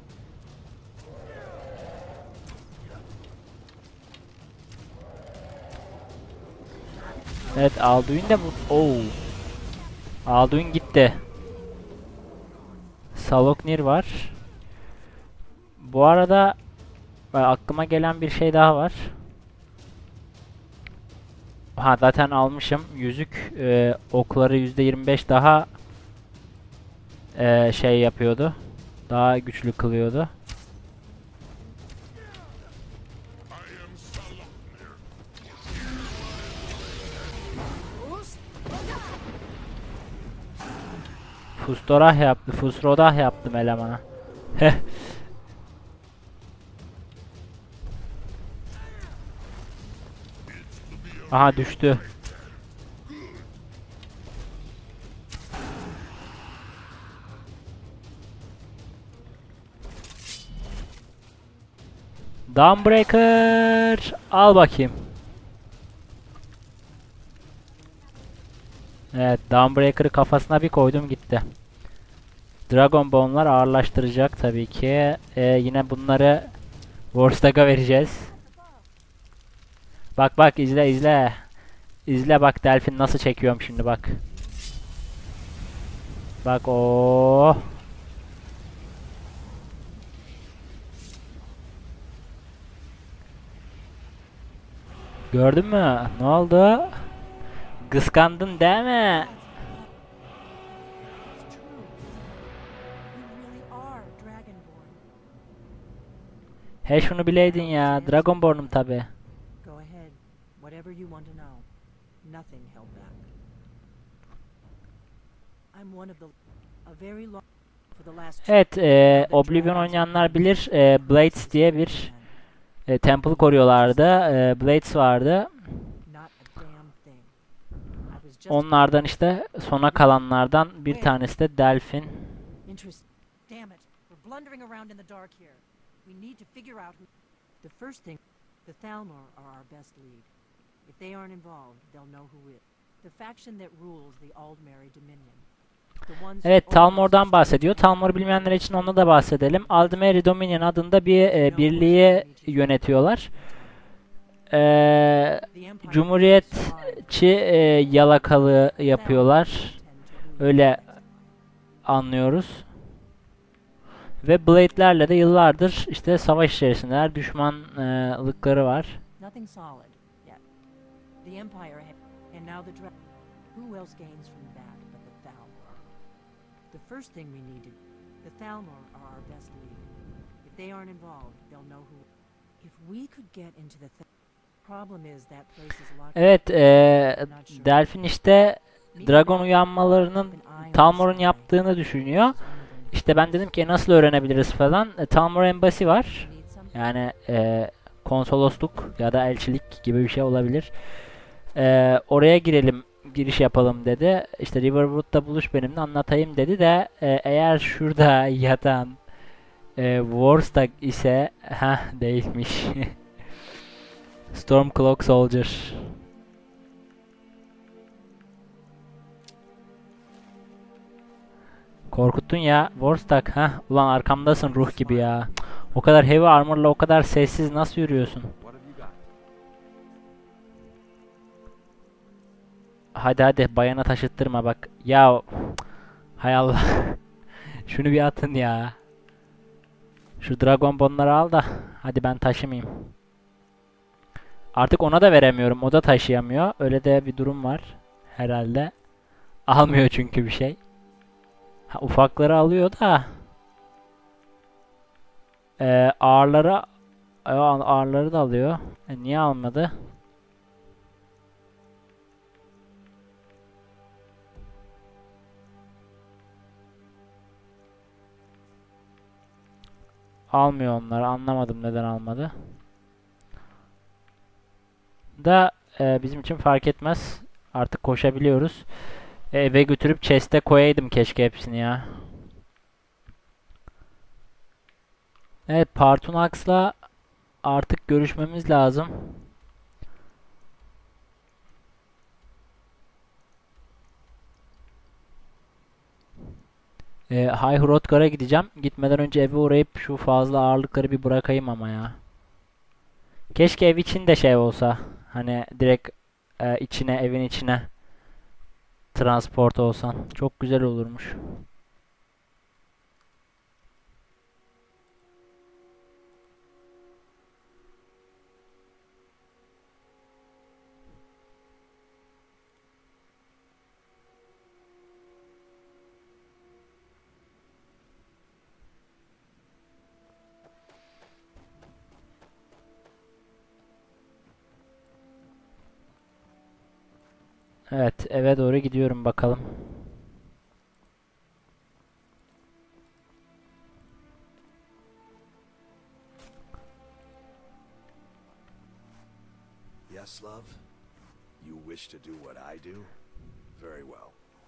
Evet, Alduin de bu. Oo. Alduin gitti. Saloknir var. Bu arada e, aklıma gelen bir şey daha var. Ha, zaten almışım. Yüzük e, okları yüzde yirmi beş daha e, şey yapıyordu. Daha güçlü kılıyordu. Fustorah yaptı. Fusrodah yaptım elemana. Heh. Aha, düştü. Dawnbreaker, al bakayım. Evet, Dawnbreaker'ı kafasına bir koydum gitti. Dragon Bone'lar ağırlaştıracak tabii ki. Ee, yine bunları Warstock'a vereceğiz. Bak bak, izle izle. İzle bak, Delphin nasıl çekiyorum şimdi bak. Bak o. Gördün mü? Ne oldu? Kıskandın değil mi? It's true. You really are Dragonborn. He, şunu bileydin ya. Dragonborn'um tabi. Go ahead. Whatever you want to know. Nothing held back. I'm one of the... A very long... For the last... Evet, e, Oblivion oynayanlar bilir. E, Blades diye bir e, temple koruyorlardı. E, Blades vardı. Not a damn thing. I was just... Onlardan işte sona kalanlardan bir tanesi de Delphin. Interest. Damn it. We're blundering around in the dark here. We need to figure out who... The first thing... The Thalmor are our best lead. If they aren't involved, they'll know who is. The faction that rules the Aldmeri Dominion. The ones Evet, who own Talmor'dan us. bahsediyor. Talmor bilmeyenler için onunla da bahsedelim. Aldmeri Dominion adında bir e, birliği yönetiyorlar. Ee, The Empire Cumhuriyetçi e, yalakalığı yapıyorlar. Öyle anlıyoruz. Ve Blade'lerle de yıllardır işte savaş içerisindeler. Düşmanlıkları var. Nothing solid yet. The Empire ha- and now the dra- Who else gains from that but the Thalmor? The first thing we need to the Thalmor are our best lead. If they aren't involved, they'll know who. If we could get into the th- problem is that place is locked. Evet, e, Delphin işte Dragon uyanmalarının Talmor'un yaptığını düşünüyor. İşte ben dedim ki nasıl öğrenebiliriz falan. E, Talmor Embassy var. Yani e, konsolosluk ya da elçilik gibi bir şey olabilir. E, oraya girelim, giriş yapalım dedi. İşte Riverwood'da buluş benimle anlatayım dedi de e, eğer şurada yatan e, Warstag ise ha değilmiş. Stormcloak Soldier. Korkuttun ya Warstag. Ha ulan arkamdasın ruh gibi ya. O kadar heavy armor'la o kadar sessiz nasıl yürüyorsun? What have you got? Hadi hadi bayana taşıttırma bak. Ya hay Allah. Şunu bir atın ya. Şu Dragon Bonları al da hadi ben taşımayayım. Artık ona da veremiyorum. O da taşıyamıyor. Öyle de bir durum var herhalde. Almıyor çünkü bir şey. Ha, ufakları alıyor da e, ağırları e, ağırları da alıyor. E, niye almadı? Almıyor onları. Anlamadım neden almadı. Da e, bizim için fark etmez. Artık koşabiliyoruz. E, eve götürüp chest'e koyaydım keşke hepsini ya. Evet, Partunax'la artık görüşmemiz lazım. E, High Hrothgar'a gideceğim. Gitmeden önce eve uğrayıp şu fazla ağırlıkları bir bırakayım ama ya. Keşke ev için de şey olsa. Hani direkt e, içine, evin içine transport olsan. Çok güzel olurmuş. Evet, eve doğru gidiyorum bakalım. Yes, love? You wish to do what I do? Very well.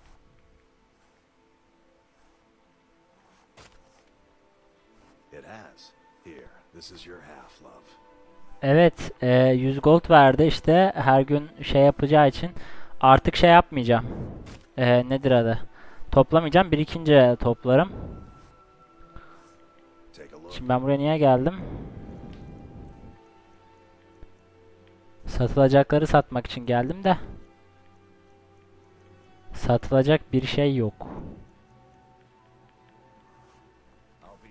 It has. Here, this is your half, love. Evet, e, yüz gold verdi işte her gün şey yapacağı için. Artık şey yapmayacağım. E, nedir adı? Toplamayacağım. Birikince toplarım. Take a look. Şimdi ben buraya niye geldim? Satılacakları satmak için geldim de. Satılacak bir şey yok. I'll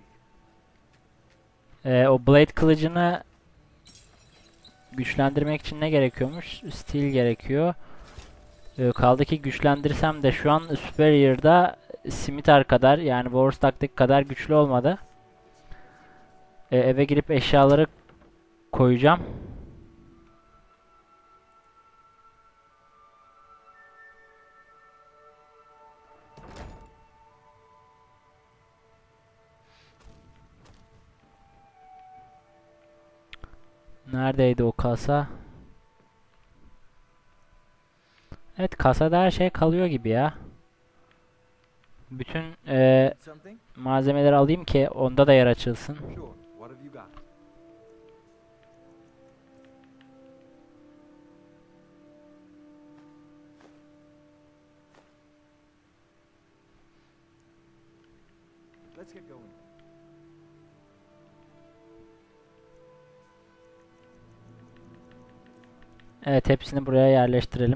be E, o Blade kılıcını güçlendirmek için ne gerekiyormuş? Steel gerekiyor. Ee, kaldı ki güçlendirsem de şu an Superior'da Scimitar kadar yani Warstack'taki kadar güçlü olmadı. Ee, eve girip eşyaları koyacağım. Neredeydi o kasa? Evet, kasada her şey kalıyor gibi ya. Bütün e, Need something? malzemeleri alayım ki onda da yer açılsın. Sure. What have you got? Let's get going. Evet, hepsini buraya yerleştirelim.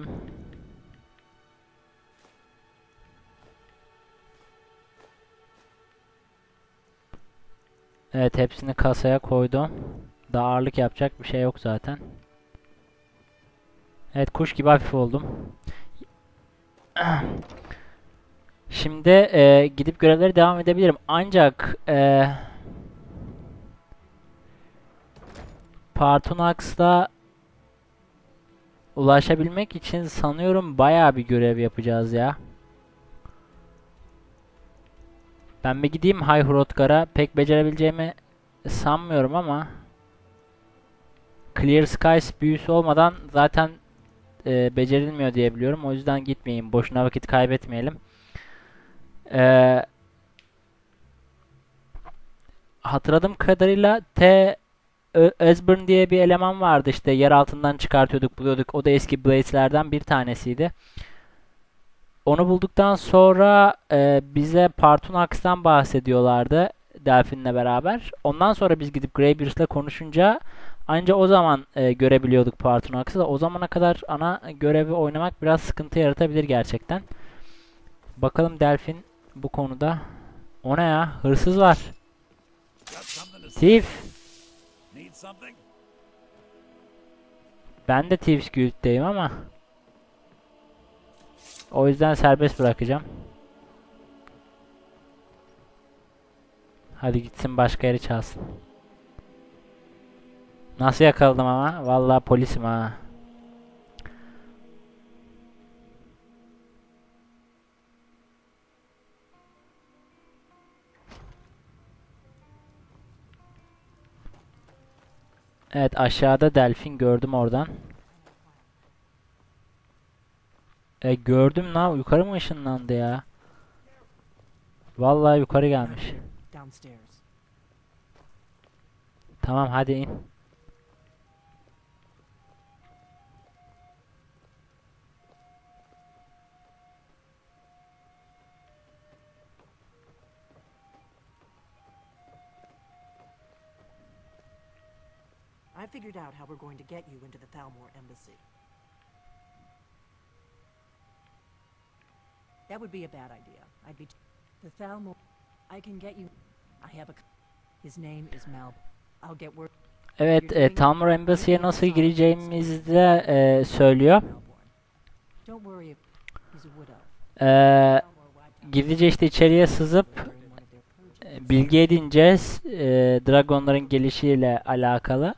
Evet, hepsini kasaya koydum. Daha ağırlık yapacak bir şey yok zaten. Evet, kuş gibi hafif oldum. Şimdi e, gidip görevlere devam edebilirim. Ancak e, Partonax'la ulaşabilmek için sanıyorum bayağı bir görev yapacağız ya. Ben bir gideyim High Hrothgar'a. Pek becerebileceğimi sanmıyorum ama Clear Skies büyüsü olmadan zaten e, becerilmiyor diye biliyorum. O yüzden gitmeyeyim. Boşuna vakit kaybetmeyelim. Ee, hatırladığım kadarıyla T Esbern diye bir eleman vardı, işte yer altından çıkartıyorduk, buluyorduk. O da eski Blades'lerden bir tanesiydi. Onu bulduktan sonra e, bize Partonax'tan bahsediyorlardı Delphin'le beraber. Ondan sonra biz gidip Greybeards'la konuşunca anca o zaman e, görebiliyorduk Partonax'ı da. O zamana kadar ana görevi oynamak biraz sıkıntı yaratabilir gerçekten. Bakalım Delphin bu konuda. O ne ya? Hırsız var. Thief. Ben de Thieves Guild'deyim ama o yüzden serbest bırakacağım. Hadi gitsin, başka yeri çalsın. Nasıl yakaladım ama? Vallahi polisim ha. Evet, aşağıda Delphin gördüm oradan. E gördüm la, yukarı mı ışınlandı ya? Vallahi yukarı gelmiş. Downstairs. Tamam, hadi in. I figured out how we're going to get you into the Thalmor embassy. That would be a bad idea. I'd be t- the Thalmor. I can get you. I have a. His name is Mal. I'll get word. Evet, e, Thalmor Embassy'ye nasıl gireceğimizi de e, söylüyor. Melbourne. Don't worry. If he's a wood elf. E, Thalmor wiped out gizlice işte içeriye sızıp during one of their purges. e, bilgi edineceğiz. E, Dragonların gelişiyle alakalı.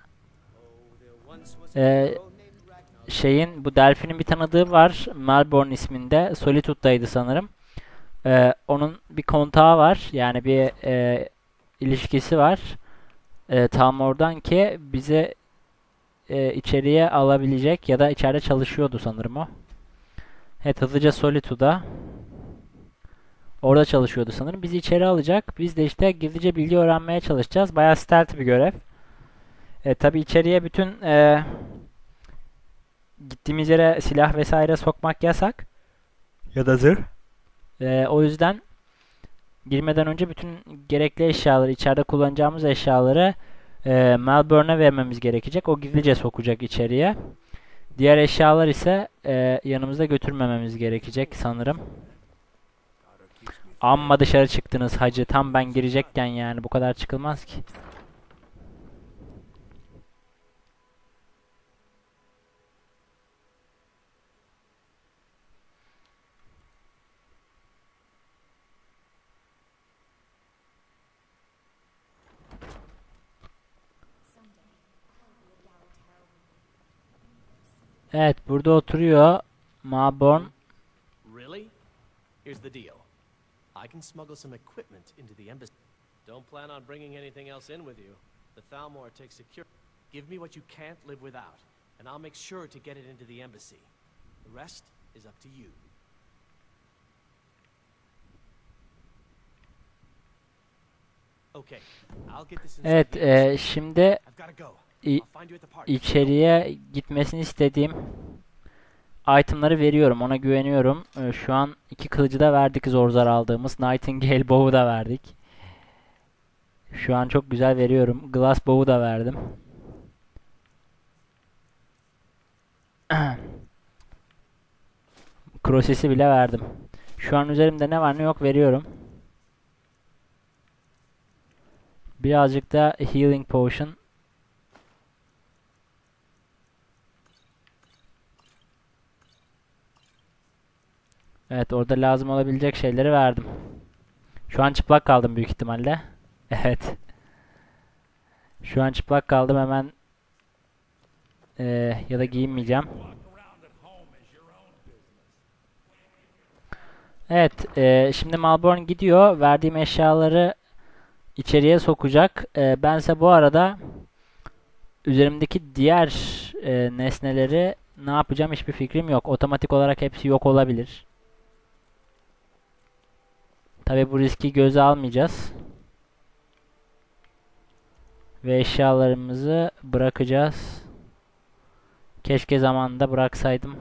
E, şeyin, bu Delphin'in bir tanıdığı var. Melbourne isminde. Solitude'daydı sanırım. E, onun bir kontağı var. Yani bir e, ilişkisi var. E, tam oradan ki bize e, içeriye alabilecek ya da içeride çalışıyordu sanırım o. Evet, hızlıca Solitude'a. Orada çalışıyordu sanırım. Bizi içeri alacak. Biz de işte gizlice bilgi öğrenmeye çalışacağız. Bayağı stealth bir görev. E, tabi içeriye bütün e, gittiğimiz yere silah vesaire sokmak yasak. Ya da zırh. E, o yüzden girmeden önce bütün gerekli eşyaları, içeride kullanacağımız eşyaları e, Melbourne'e vermemiz gerekecek. O gizlice sokacak içeriye. Diğer eşyalar ise e, yanımızda götürmememiz gerekecek sanırım. Amma dışarı çıktınız hacı. Tam ben girecekken yani. Bu kadar çıkılmaz ki. Evet, burada oturuyor Melbourne. Really? Here's the deal. I can smuggle some equipment into the embassy. Don't plan on bringing anything else in with you. The Thalmor takes secure. Give me what you can't live without, and I'll make sure to get it into the embassy. The rest is up to you. Okay, I'll get this inside Evet, the embassy. e, şimdi I've gotta go. i- I'll find you at the party. içeriye gitmesini istediğim itemları veriyorum. Ona güveniyorum. E, şu an iki kılıcı da verdik, zor zar aldığımız. Nightingale Bow'u da verdik. Şu an çok güzel veriyorum. Glass bow'u da verdim. Krosesi bile verdim. Şu an üzerimde ne var ne yok veriyorum. Birazcık da healing potion. Evet, orada lazım olabilecek şeyleri verdim. Şu an çıplak kaldım büyük ihtimalle. Evet. Şu an çıplak kaldım hemen. Ee, ya da giyinmeyeceğim. Evet, e, şimdi Malborn gidiyor. Verdiğim eşyaları içeriye sokacak. E, bense bu arada üzerimdeki diğer e, nesneleri ne yapacağım hiçbir fikrim yok. Otomatik olarak hepsi yok olabilir. Tabi bu riski göze almayacağız. Ve eşyalarımızı bırakacağız. Keşke zamanında bıraksaydım.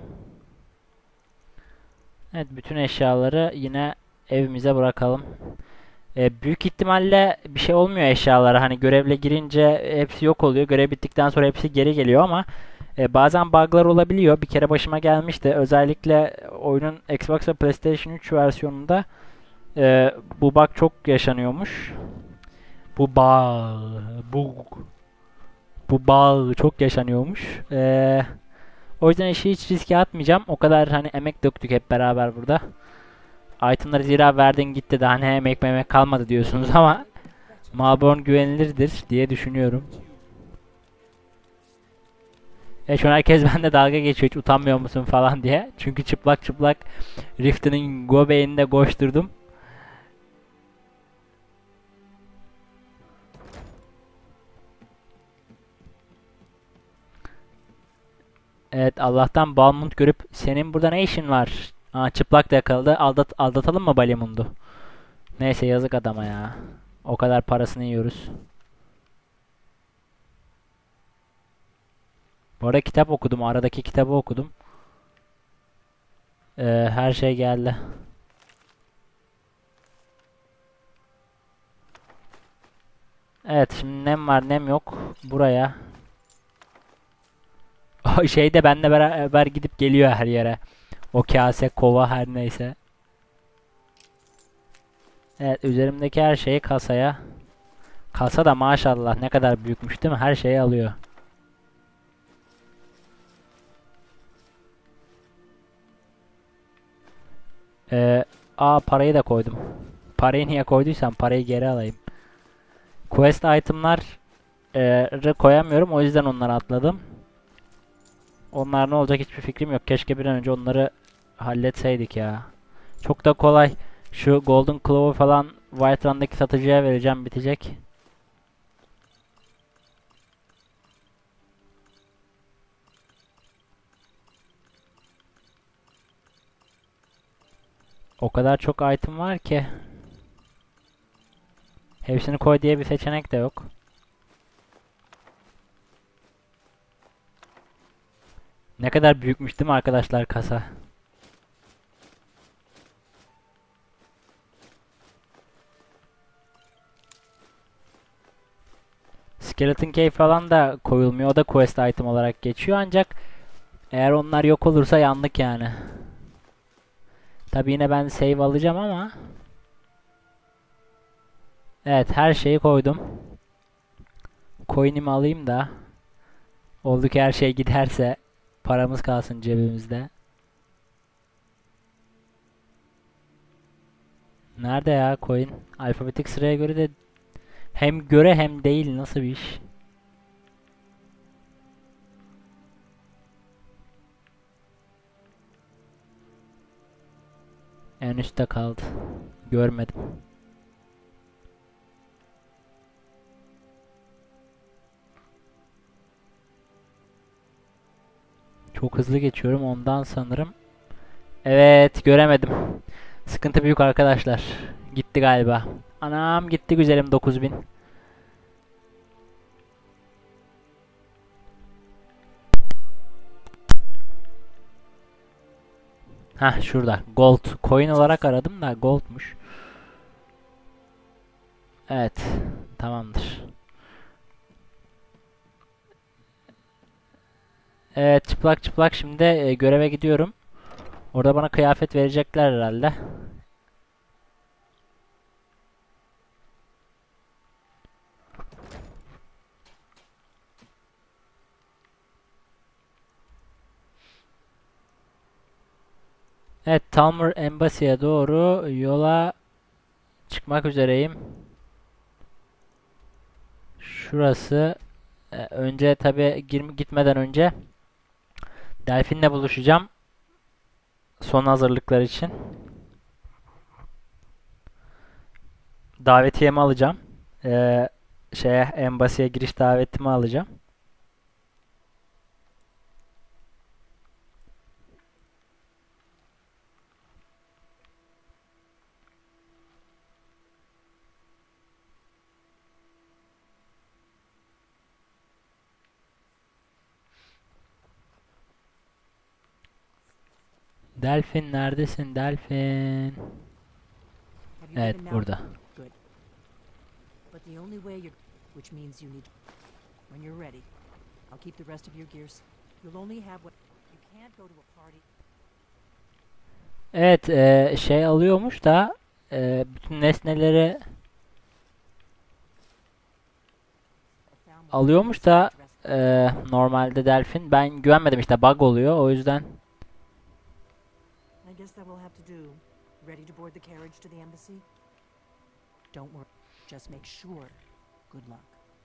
Evet, bütün eşyaları yine evimize bırakalım. Ee, büyük ihtimalle bir şey olmuyor eşyalara. Hani görevle girince hepsi yok oluyor. Görev bittikten sonra hepsi geri geliyor ama e, bazen bug'lar olabiliyor. Bir kere başıma gelmişti. Özellikle oyunun Xbox ve PlayStation üç versiyonunda e, bu bug çok yaşanıyormuş. Bu bug, bu bu bug çok yaşanıyormuş. Eee O yüzden işi hiç riske atmayacağım. O kadar hani emek döktük hep beraber burada. Itemları zira verdin gitti de hani emek memek kalmadı diyorsunuz ama Malborn güvenilirdir diye düşünüyorum. E şu an herkes bende dalga geçiyor, hiç utanmıyor musun falan diye. Çünkü çıplak çıplak Riften'in göbeğinde koşturdum. Evet, Allah'tan Balmond görüp senin burada ne işin var? Aa, çıplak da yakaladı. Aldat aldatalım mı Balimund'u? Neyse, yazık adama ya. O kadar parasını yiyoruz. Bu arada kitap okudum. Aradaki kitabı okudum. Ee, her şey geldi. Evet, şimdi nem var nem yok. Buraya. O şey de benimle beraber gidip geliyor her yere. O kase, kova her neyse. Evet, üzerimdeki her şeyi kasaya. Kasa da maşallah ne kadar büyükmüş değil mi? Her şeyi alıyor. Ee, aa parayı da koydum. Parayı niye koyduysam parayı geri alayım. Quest itemlar e, koyamıyorum, o yüzden onları atladım. Onlar ne olacak hiçbir fikrim yok. Keşke bir an önce onları halletseydik ya. Çok da kolay. Şu Golden Clover falan Whiterun'daki satıcıya vereceğim, bitecek. O kadar çok item var ki. Hepsini koy diye bir seçenek de yok. Ne kadar büyükmüş değil mi arkadaşlar kasa? Skeleton Cave falan da koyulmuyor. O da quest item olarak geçiyor ancak eğer onlar yok olursa yandık yani. Tabi yine ben save alacağım ama. Evet, her şeyi koydum. Coin'imi alayım da. Oldu ki her şey giderse paramız kalsın cebimizde. Nerede ya coin? Alfabetik sıraya göre de hem göre hem değil, nasıl bir iş? En üstte kaldı. Görmedim. Çok hızlı geçiyorum ondan sanırım. Evet, göremedim. Sıkıntı büyük arkadaşlar. Gitti galiba. Anam gitti güzelim dokuz bin. Hah, şurada. Gold. Coin olarak aradım da goldmuş. Evet. Tamamdır. Evet, çıplak çıplak şimdi e, göreve gidiyorum. Orada bana kıyafet verecekler herhalde. Evet, Talmor Embassy'ye doğru yola çıkmak üzereyim. Şurası. E, önce tabi gitmeden önce Delphin'le buluşacağım. Son hazırlıklar için. Davetiyemi alacağım. Ee, şeye, Embassy'ye giriş davetimi alacağım. Delphin neredesin Delphin? Have you Evet, given now? burada. Good. But the only way you, which means you need, when you're ready, I'll keep the rest of your gears. You'll only have what you can't go to a party. Evet, e, şey alıyormuş da e, bütün nesneleri alıyormuş da e, normalde Delphin. Ben güvenmedim, işte bug oluyor o yüzden. I guess that will have to do. Ready to board the carriage to the embassy? Don't worry. Just make sure. Good luck.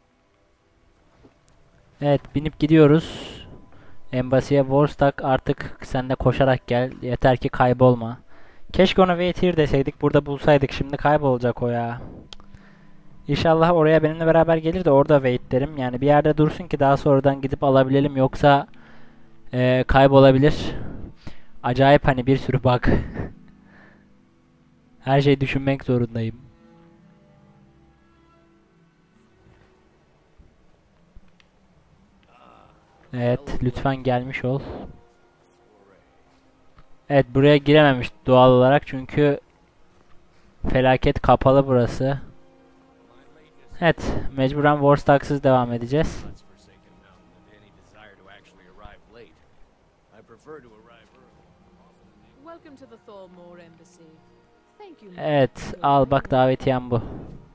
Evet, binip gidiyoruz. Embassy'ye. Warstock, artık sen de koşarak gel. Yeter ki kaybolma. Keşke ona wait here deseydik. Burada bulsaydık. Şimdi kaybolacak o ya. İnşallah oraya benimle beraber gelir de orada wait derim. Yani bir yerde dursun ki daha sonradan gidip alabilelim. Yoksa e, kaybolabilir. Acayip hani bir sürü bug. Her şeyi düşünmek zorundayım. Evet, lütfen gelmiş ol. Evet, buraya girememiş doğal olarak çünkü felaket kapalı burası. Evet, mecburen Warstock'sız devam edeceğiz. Welcome to the Thormore Embassy. Thank you. Evet, al bak davetiyem bu.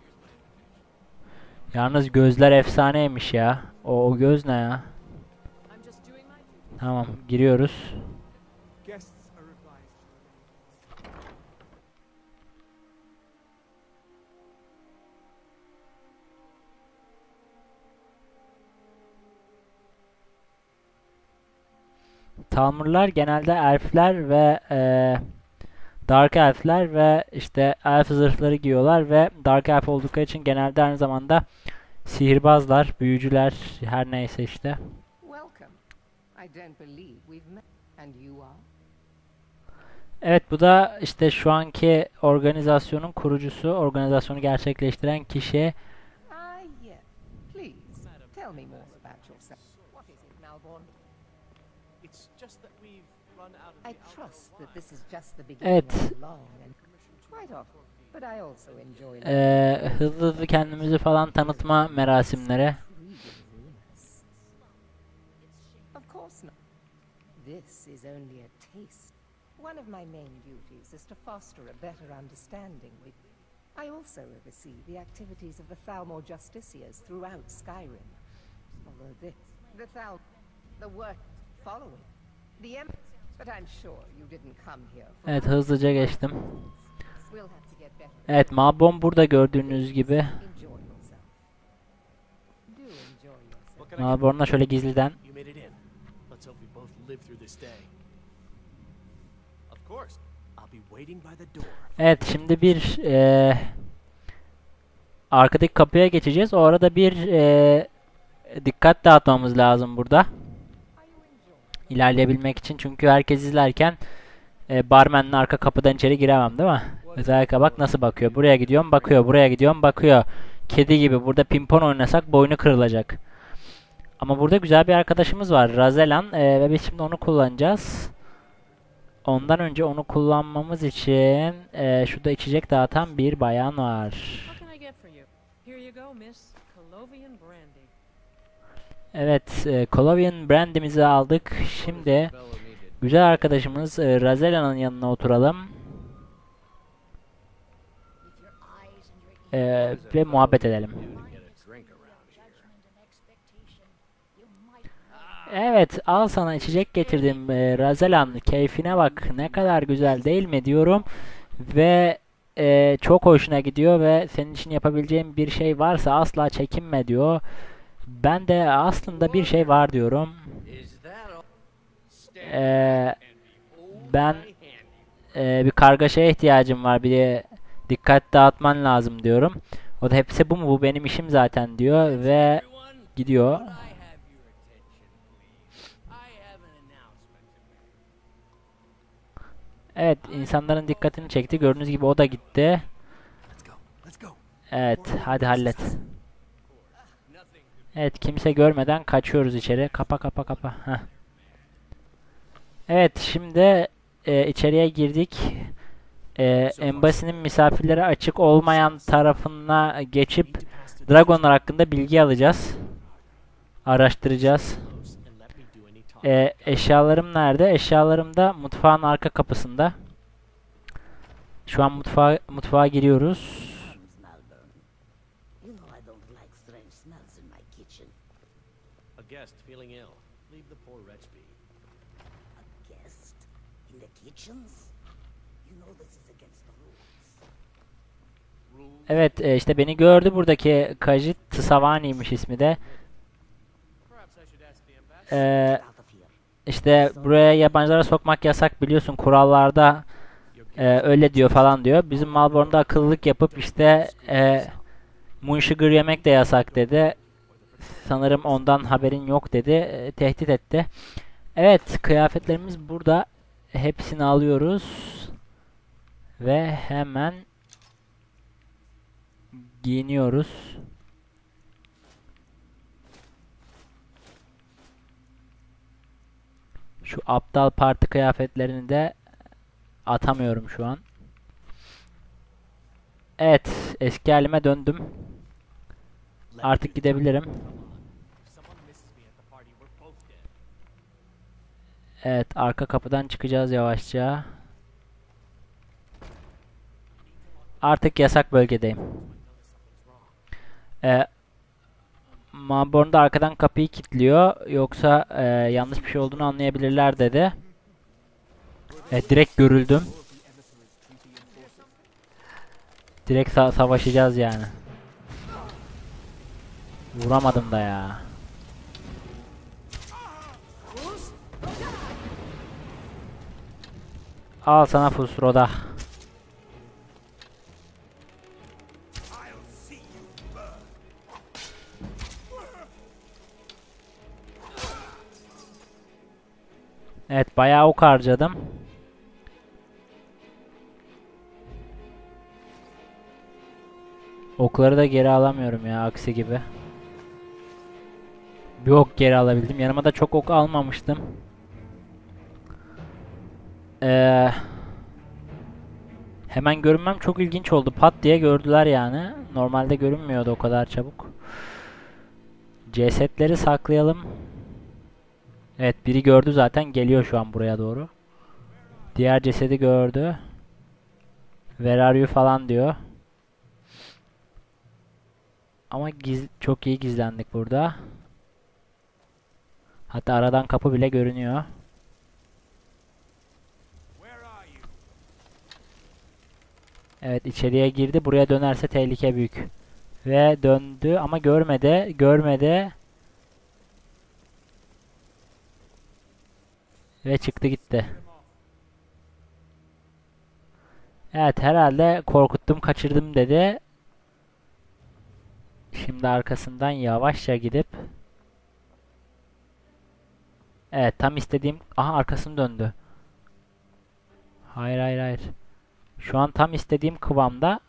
Yalnız gözler efsaneymiş ya. O, o göz ne ya? I'm just doing my duty. Tamam, giriyoruz. Guests are advised. Talmurlar genelde elfler ve eee Dark Elf'ler ve işte elf zırhları giyiyorlar ve Dark Elf oldukları için genelde aynı zamanda sihirbazlar, büyücüler, her neyse işte. Welcome. I don't believe we've met. And you are? Evet, bu da işte şu anki organizasyonun kurucusu, organizasyonu gerçekleştiren kişi. Ah, yes. Please, tell me more about yourself. What is it, Malborn? It's just that we've run out of I the trust that this is just the beginning Evet. of a long and quite often, but I also enjoy Ee, hızlı hızlı kendimizi falan tanıtma merasimleri. intriguing rumors. Of course not. This is only a taste. One of my main duties is to foster a better understanding with. I also oversee the activities of the Thalmor Justiciars throughout Skyrim. Although this, the Thal, the work following, the em. But I'm sure you didn't come here for. Evet, hızlıca geçtim. We'll have to get better. Evet, Malbon burada gördüğünüz gibi. Enjoy yourself. Do enjoy yourself. What can I get? Malborn'la şöyle gizliden. You made it in. Let's hope we both live through this day. Of course. I'll be waiting by the door. Evet, şimdi bir eee arkadaki kapıya geçeceğiz. O arada bir eee dikkat dağıtmamız lazım burada. İlerleyebilmek için. Çünkü herkes izlerken e, barmenle arka kapıdan içeri giremem, değil mi? Özellikle bak nasıl bakıyor. Buraya gidiyorum bakıyor. Buraya gidiyorum bakıyor. Kedi gibi. Burada pimpon oynasak boynu kırılacak. Ama burada güzel bir arkadaşımız var. Razelan. E, ve biz şimdi onu kullanacağız. Ondan önce onu kullanmamız için e, şurada içecek dağıtan bir bayan var. What can I get for you? Here you go, miss. Colovian brandy. Evet, e, Colovian Brandy'mizi aldık. Şimdi Fellow needed. güzel arkadaşımız e, Razela'nın yanına oturalım. E, ve muhabbet edelim. Get a drink around here. Evet, al sana içecek getirdim e, Razelan. Keyfine bak, ne kadar güzel değil mi diyorum. Ve e, çok hoşuna gidiyor ve senin için yapabileceğim bir şey varsa asla çekinme diyor. Ben de aslında bir şey var diyorum. E, ben e, bir kargaşaya ihtiyacım var, bir de dikkat dağıtman lazım diyorum. O da hepsi bu mu, bu benim işim zaten diyor ve gidiyor. Evet, insanların dikkatini çekti. Gördüğünüz gibi o da gitti. Evet, hadi hallet. Evet, kimse görmeden kaçıyoruz içeri. Kapa kapa kapa. Heh. Evet, şimdi e, içeriye girdik. E, Embassy'nin misafirlere açık olmayan tarafına geçip Dragonlar hakkında bilgi alacağız. Araştıracağız. And let me do any talking. E, eşyalarım nerede? Eşyalarım da mutfağın arka kapısında. Şu an mutfağa, mutfağa giriyoruz. Malvern. You know I don't like strange smells in my kitchen. A guest feeling ill. Leave the poor wretch be. A guest in the kitchens? You know this is against the rules. Evet, e, işte beni gördü buradaki Kajit Tsavani'ymiş ismi de. Perhaps I should ask the ambassador. E, Get out of here. işte buraya yabancılara sokmak yasak, biliyorsun kurallarda e, öyle diyor falan diyor. Bizim Malborn'da akıllılık yapıp işte e, Moonsugar yemek de yasak dedi. Sanırım ondan haberin yok dedi. E, tehdit etti. Evet, kıyafetlerimiz burada. Hepsini alıyoruz. Ve hemen giyiniyoruz. Şu aptal parti kıyafetlerini de atamıyorum şu an. Evet, eski halime döndüm. Artık gidebilirim. If someone misses me at the party, we're both dead. Evet, arka kapıdan çıkacağız yavaşça. Artık yasak bölgedeyim. Ee, Malborn da arkadan kapıyı kilitliyor. Yoksa e, yanlış bir şey olduğunu anlayabilirler dedi. Evet, direkt görüldüm. Direkt sa- savaşacağız yani. Vuramadım da ya. Al sana Fusroda. Evet, bayağı ok harcadım. Okları da geri alamıyorum ya, aksi gibi. Bir ok geri alabildim. Yanıma da çok ok almamıştım. Ee, hemen görünmem çok ilginç oldu. Pat diye gördüler yani. Normalde görünmüyordu o kadar çabuk. Cesetleri saklayalım. Evet, biri gördü zaten, geliyor şu an buraya doğru. Diğer cesedi gördü. Where are you falan diyor. Ama giz çok iyi gizlendik burada. Hatta aradan kapı bile görünüyor. Evet, içeriye girdi. Buraya dönerse tehlike büyük. Ve döndü ama görmedi. Görmedi. Ve çıktı gitti. Evet, herhalde korkuttum kaçırdım dedi. Şimdi arkasından yavaşça gidip. Evet, tam istediğim. Aha, arkasını döndü. Hayır hayır hayır. Şu an tam istediğim kıvamda.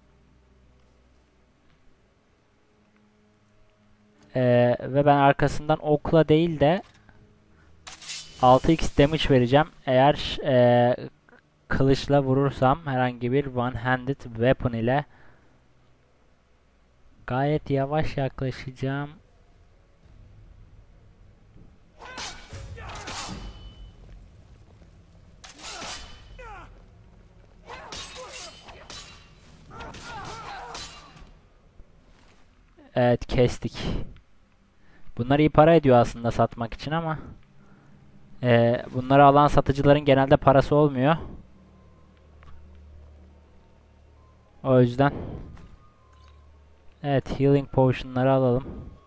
Ee, ve ben arkasından okla değil de altı x damage vereceğim. Eğer e, kılıçla vurursam, herhangi bir one handed weapon ile Gayet yavaş yaklaşacağım. Evet, kestik. Bunlar iyi para ediyor aslında satmak için ama e, bunları alan satıcıların genelde parası olmuyor. O yüzden evet, healing potion'ları alalım.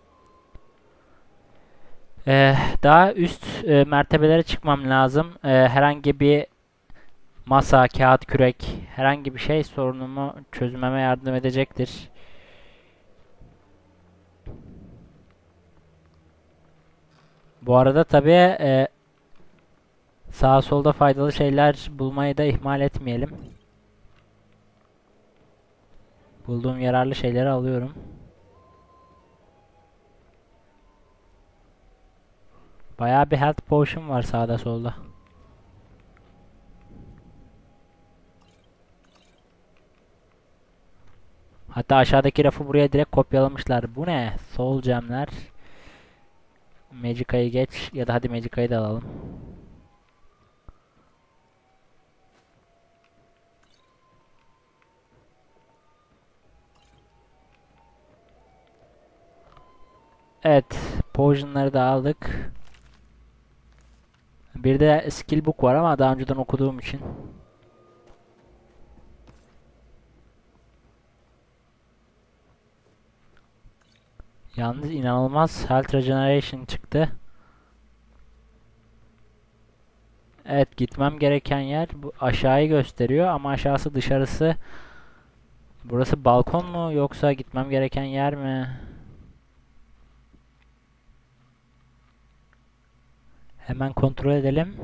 Ee, daha üst e, mertebelere çıkmam lazım. Ee, herhangi bir masa, kağıt, kürek, herhangi bir şey sorunumu çözmeme yardım edecektir. Bu arada tabii e, sağa solda faydalı şeyler bulmayı da ihmal etmeyelim. Bulduğum yararlı şeyleri alıyorum. Bayağı bir health potion var sağda solda. Hatta aşağıdaki rafı buraya direkt kopyalamışlar. Bu ne? Soul gemler. Magica'yı geç ya da hadi Magica'yı da alalım. Evet, potion'ları da aldık. Bir de skill book var ama daha önceden okuduğum için. Yalnız inanılmaz health regeneration çıktı. Evet, gitmem gereken yer bu aşağıyı gösteriyor ama aşağısı dışarısı. Burası balkon mu yoksa gitmem gereken yer mi? Hemen kontrol edelim.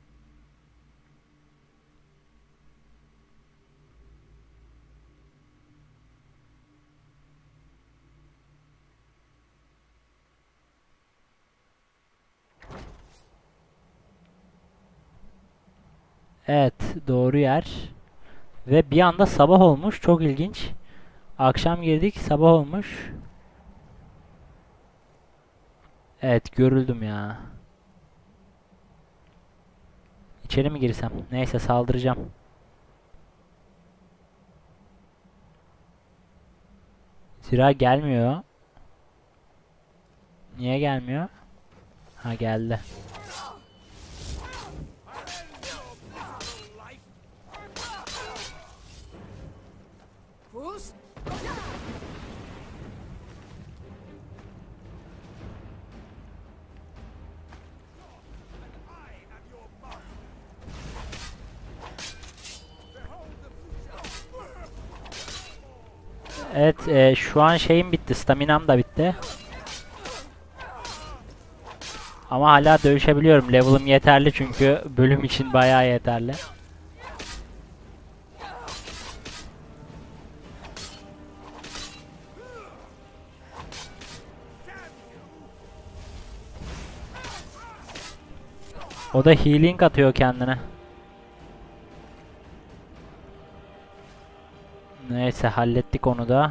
Evet, doğru yer. Ve bir anda sabah olmuş. Çok ilginç. Akşam girdik, sabah olmuş. Evet, görüldüm ya. İçeri mi girsem? Neyse, saldıracağım. Zira gelmiyor. Niye gelmiyor? Ha, geldi. Evet, e, şu an şeyim bitti. Staminam da bitti. Ama hala dövüşebiliyorum. Level'ım yeterli çünkü bölüm için bayağı yeterli. O da healing atıyor kendine. Neyse, hallettik onu da.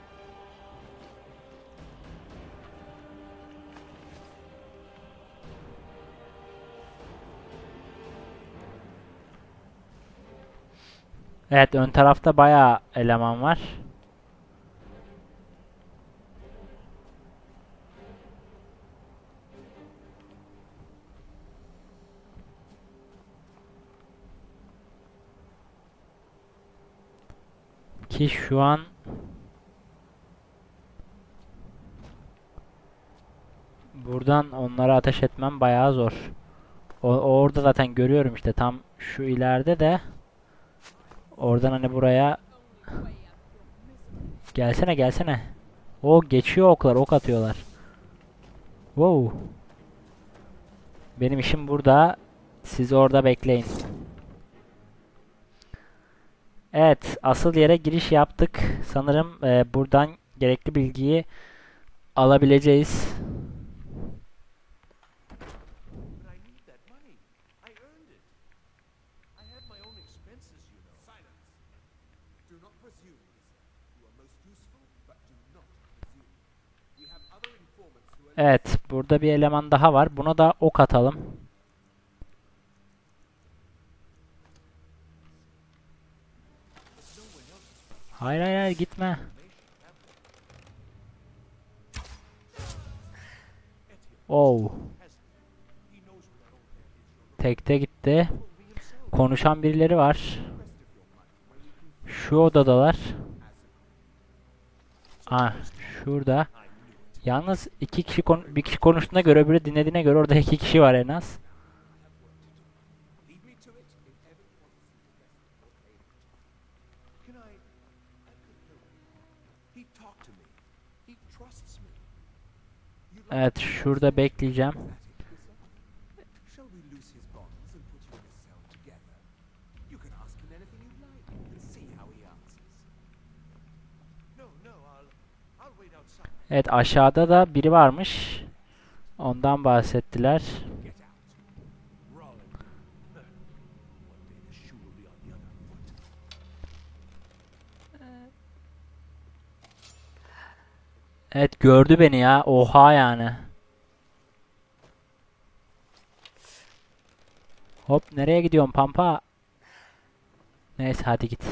Evet, ön tarafta bayağı eleman var. Ki şu an buradan onlara ateş etmem bayağı zor. O, orada zaten görüyorum işte, tam şu ileride de. Oradan hani buraya gelsene gelsene. O geçiyor oklar, ok atıyorlar. Wow. Benim işim burada. Siz orada bekleyin. Evet, asıl yere giriş yaptık. Sanırım e, buradan gerekli bilgiyi alabileceğiz. But I need that money. I earned it. I have my own expenses, you know. Silence. Do not presume, Lisa. You are most useful, but do not Evet, burada bir eleman daha var. Buna da ok atalım. Hayır hayır hayır gitme. Oh. Tekte gitti. Konuşan birileri var. Şu odadalar. Ah, şurada. Yalnız iki kişi kon bir kişi konuştuğuna göre, öbürü dinlediğine göre orada iki kişi var en az. Evet, şurada bekleyeceğim. Evet, aşağıda da biri varmış. Ondan bahsettiler. Evet, gördü beni ya. Oha yani. Hop, nereye gidiyorsun Pampa? Neyse hadi git.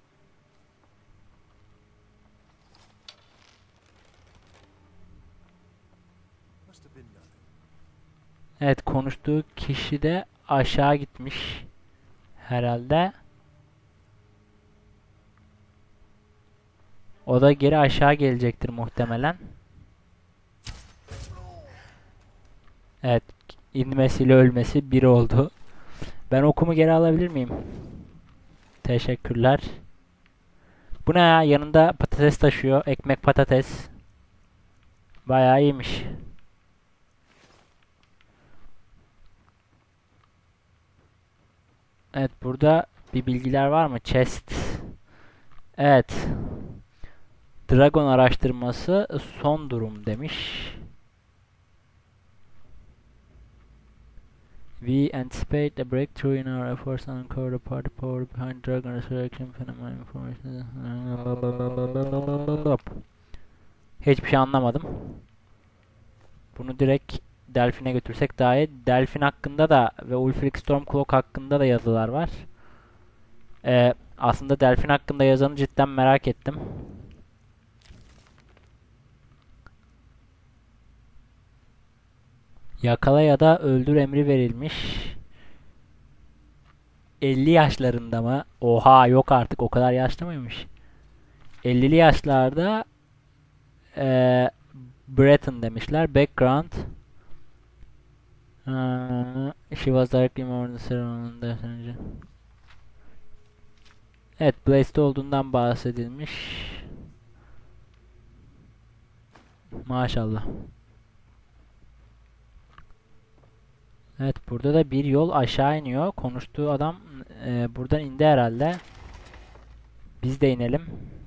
Evet, konuştuğu kişi de aşağı gitmiş herhalde. O da geri aşağı gelecektir muhtemelen. Evet, inmesiyle ölmesi bir oldu. Ben okumu geri alabilir miyim? Teşekkürler. Bu ne ya? Yanında patates taşıyor. Ekmek patates. Bayağı iyiymiş. Evet, burada bir bilgiler var mı? Chest. Evet. Dragon araştırması son durum demiş. We anticipate a breakthrough in our efforts to uncover the party power behind Dragon Resurrection phenomenon information. Hiçbir şey anlamadım. Bunu direkt Delphine'e götürsek daha iyi. Delphine hakkında da ve Ulfric Stormcloak hakkında da yazılar var. Ee, aslında Delphine hakkında yazanı cidden merak ettim. Yakala ya da öldür emri verilmiş. elli yaşlarında mı? Oha, yok artık, o kadar yaşlı mıymış? ellili yaşlarda ee, Breton demişler. Background. Uh, she was directly more than ceremony. Evet, Blaze'de olduğundan bahsedilmiş. Maşallah. Evet, burada da bir yol aşağı iniyor. Konuştuğu adam e, buradan indi herhalde. Biz de inelim.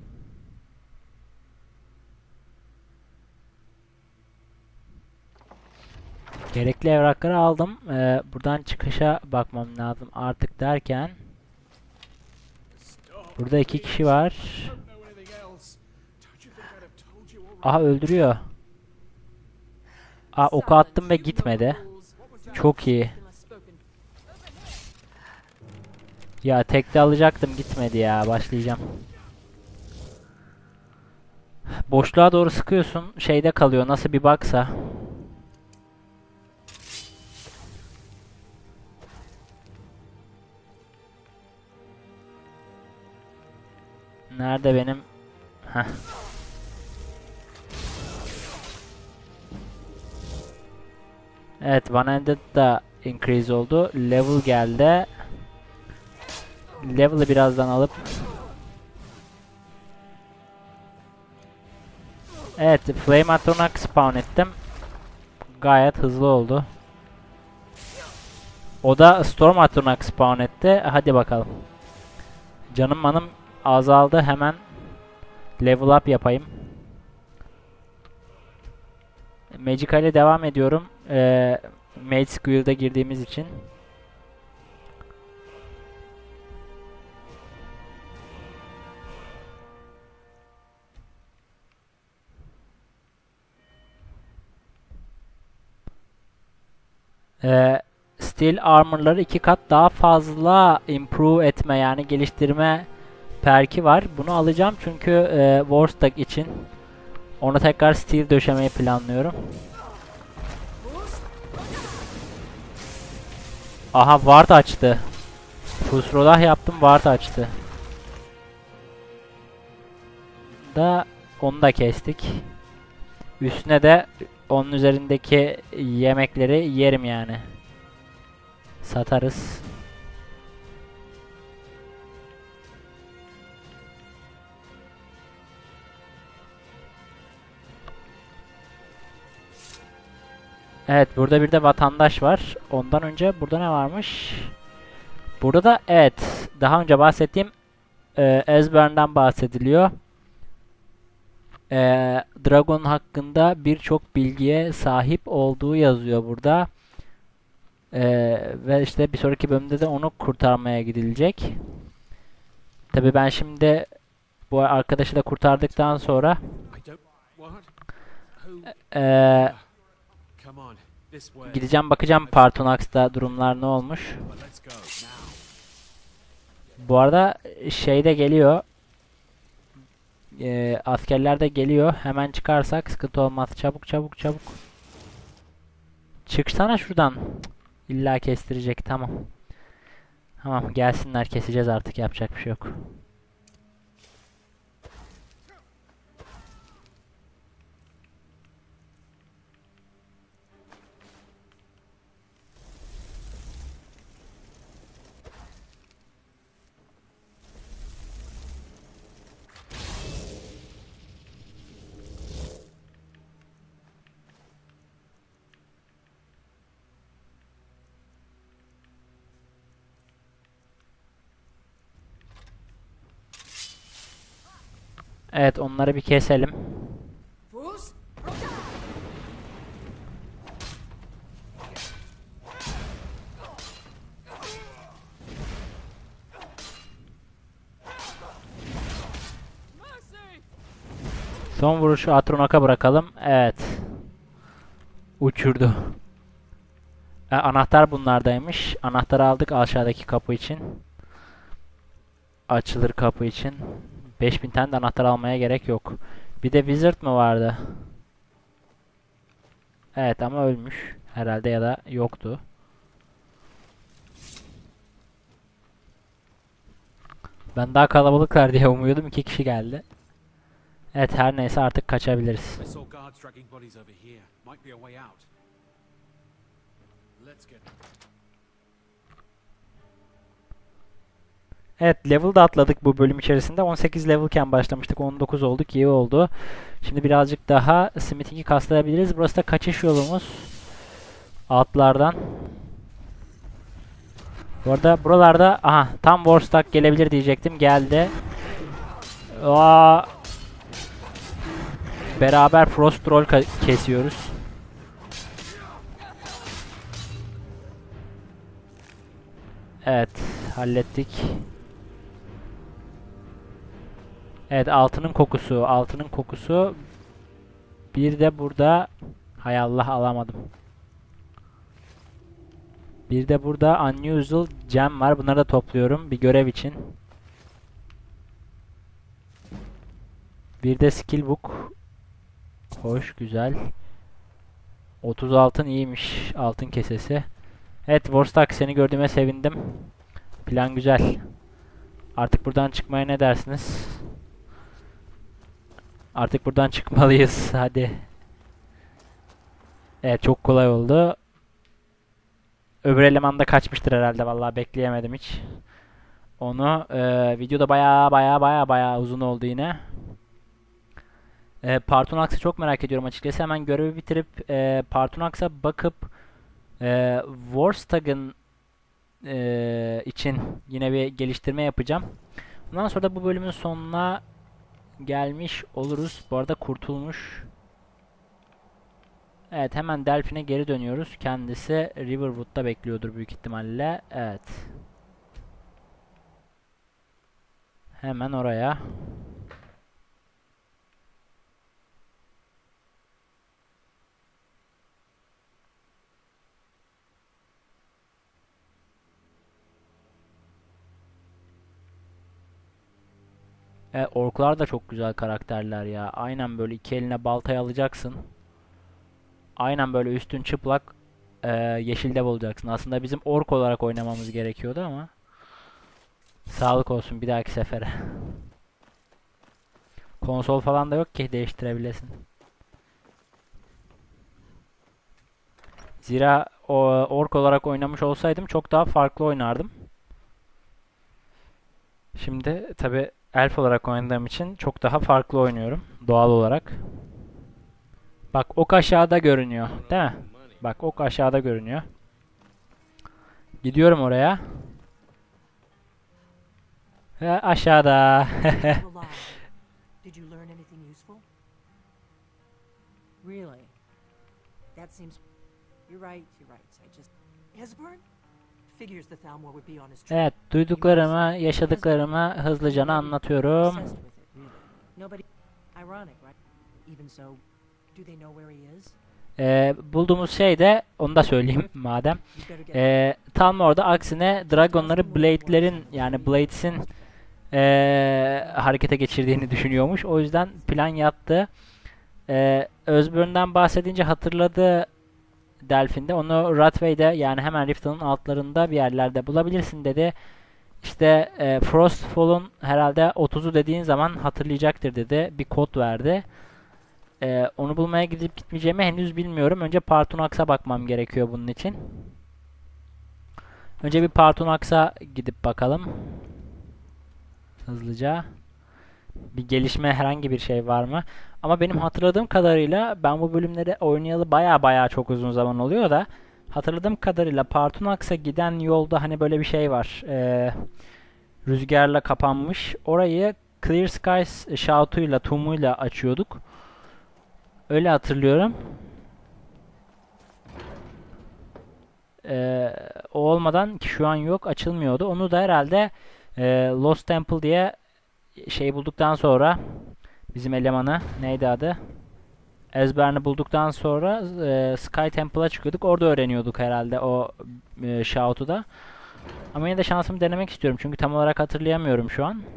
Gerekli evrakları aldım. E, buradan çıkışa bakmam lazım artık derken. Burada iki kişi var. Aha, öldürüyor. Aa, oku attım ve gitmedi. Çok iyi. Ya tekte alacaktım, gitmedi ya. Başlayacağım. Boşluğa doğru sıkıyorsun. Şeyde kalıyor. Nasıl bir baksa. Nerede benim? Heh. Evet, one-handed da increase oldu. Level geldi. Level'ı birazdan alıp. Evet, Flame Atronach spawn ettim. Gayet hızlı oldu. O da Storm Atronach spawn etti. Hadi bakalım. Canım manım azaldı. Hemen level up yapayım. Magica ile devam ediyorum. Ee, Mage Guild'a girdiğimiz için. Ee, Steel armor'ları iki kat daha fazla improve etme yani geliştirme perki var. Bunu alacağım çünkü e, Warstack için ona tekrar steel döşemeyi planlıyorum. Aha ward açtı. Pusrolah yaptım, ward açtı. Da onu da kestik. Üstüne de onun üzerindeki yemekleri yerim yani. Satarız. Evet, burada bir de vatandaş var. Ondan önce burada ne varmış? Burada da evet, daha önce bahsettiğim e, Esbern'den bahsediliyor. E, Dragon hakkında birçok bilgiye sahip olduğu yazıyor burada. E, ve işte bir sonraki bölümde de onu kurtarmaya gidilecek. Tabii ben şimdi bu arkadaşı da kurtardıktan sonra e, gideceğim bakacağım Partonax'ta durumlar ne olmuş. Bu arada şey de geliyor. E, askerler de geliyor. Hemen çıkarsak sıkıntı olmaz. Çabuk çabuk çabuk. Çıksana şuradan. İlla kestirecek. Tamam. Tamam, gelsinler, keseceğiz artık. Yapacak bir şey yok. Evet, onları bir keselim. Son vuruşu Atronach'a bırakalım. Evet. Uçurdu. E, anahtar bunlardaymış. Anahtarı aldık aşağıdaki kapı için. Açılır kapı için. beş bin tane de anahtar almaya gerek yok. Bir de Wizard mı vardı? Evet ama ölmüş. Herhalde ya da yoktu. Ben daha kalabalıklar diye umuyordum. İki kişi geldi. Evet, her neyse artık kaçabiliriz. Evet, level da atladık bu bölüm içerisinde. on sekiz levelken başlamıştık. on dokuz olduk. İyi oldu. Şimdi birazcık daha smithing'i kaslayabiliriz. Burası da kaçış yolumuz. Altlardan. Bu arada buralarda aha tam Warstack gelebilir diyecektim. Geldi. Aa, beraber Frost Troll kesiyoruz. Evet, hallettik. Evet, altının kokusu, altının kokusu. Bir de burada, hay Allah, alamadım. Bir de burada unusual gem var. Bunları da topluyorum bir görev için. Bir de skill book. Hoş, güzel. otuz altın iyiymiş, altın kesesi. Evet Warstack, seni gördüğüme sevindim. Plan güzel. Artık buradan çıkmaya ne dersiniz? Artık buradan çıkmalıyız. Hadi. Evet, çok kolay oldu. Öbür eleman da kaçmıştır herhalde. Vallahi bekleyemedim hiç. Onu e, videoda baya baya baya baya uzun oldu yine. E, Partonax'ı çok merak ediyorum açıkçası. Hemen görevi bitirip e, Partonax'a bakıp e, Warstack'ın e, için yine bir geliştirme yapacağım. Ondan sonra da bu bölümün sonuna gelmiş oluruz. Bu arada kurtulmuş. Evet, hemen Delphine'e geri dönüyoruz. Kendisi Riverwood'da bekliyordur büyük ihtimalle. Evet. Hemen oraya. E, orklar da çok güzel karakterler ya. Aynen böyle iki eline baltayı alacaksın. Aynen böyle üstün çıplak e, yeşil dev olacaksın. Aslında bizim ork olarak oynamamız gerekiyordu ama sağlık olsun bir dahaki sefere. Konsol falan da yok ki değiştirebilesin. Zira o, ork olarak oynamış olsaydım çok daha farklı oynardım. Şimdi tabi elf olarak oynadığım için çok daha farklı oynuyorum doğal olarak. Bak ok aşağıda görünüyor, değil mi? Bak ok aşağıda görünüyor. Gidiyorum oraya. Ve aşağıda. Did you learn anything useful? Really? That seems. You're right. You're right. I just. Esbern? Figures the Thalmor would be on his trail. Evet, duyduklarımı, yaşadıklarımı hızlıca anlatıyorum. Obsessed with it, really. Nobody. Ironic, right? Even so, do they know where he is? Ee, bulduğumuz şey de, onu da söyleyeyim madem. Ee, tam orada aksine Dragonları Blade'lerin yani Blades'in ee, harekete geçirdiğini düşünüyormuş. O yüzden plan yattı. Ee, Özburn'dan bahsedince hatırladı Delphin'de. Onu Rathway'de yani hemen Riften'ın altlarında bir yerlerde bulabilirsin dedi. İşte e, Frostfall'un herhalde otuzu dediğin zaman hatırlayacaktır dedi. Bir kod verdi. Ee, onu bulmaya gidip gitmeyeceğimi henüz bilmiyorum. Önce Partunax'a bakmam gerekiyor bunun için. Önce bir Partunax'a gidip bakalım. Hızlıca. Bir gelişme herhangi bir şey var mı? Ama benim hatırladığım kadarıyla ben bu bölümleri oynayalı baya baya çok uzun zaman oluyor da hatırladığım kadarıyla Partunax'a giden yolda hani böyle bir şey var. Ee, rüzgarla kapanmış. Orayı Clear Skies shout'uyla, tumuyla açıyorduk. Öyle hatırlıyorum. Ee, o olmadan ki şu an yok açılmıyordu. Onu da herhalde e, Lost Temple diye şey bulduktan sonra bizim elemanı neydi adı? Ezberini bulduktan sonra e, Sky Temple'a çıkıyorduk. Orada öğreniyorduk herhalde o e, shout'u da. Ama yine de şansımı denemek istiyorum. Çünkü tam olarak hatırlayamıyorum şu an.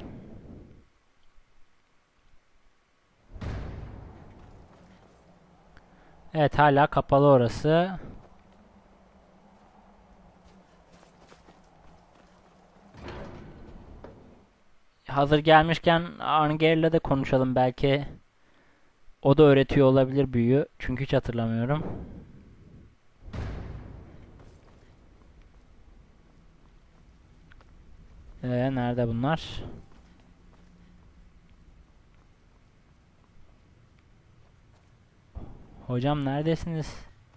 Evet hala kapalı orası. Hazır gelmişken Arngeir'le de konuşalım belki. O da öğretiyor olabilir büyüyü. Çünkü hiç hatırlamıyorum. Ee, nerede bunlar? Hocam neredesiniz?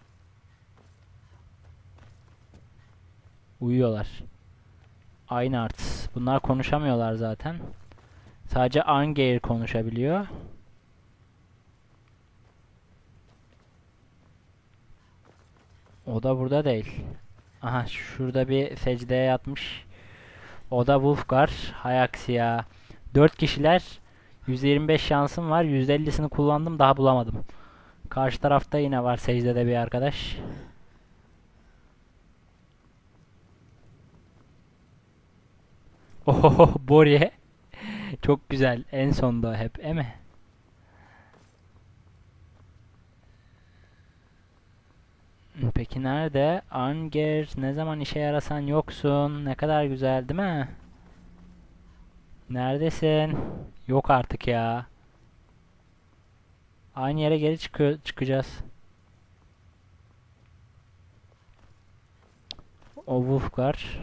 Uyuyorlar. Aynı arts. Bunlar konuşamıyorlar zaten. Sadece Arngeir konuşabiliyor. O da burada değil. Aha şurada bir secdeye yatmış. O da Wulfgar. Hay aksi ya. dört kişiler. yüzde yirmi beş şansım var. yüzde ellisini kullandım. Daha bulamadım. Karşı tarafta yine var secdede bir arkadaş. Oho Borye. Çok güzel. En sonda hep eme. Peki nerede? Arngeir ne zaman işe yarasan yoksun. Ne kadar güzel değil mi? Neredesin? Yok artık ya. Aynı yere geri çıkıyor, çıkacağız. O Wulfgar.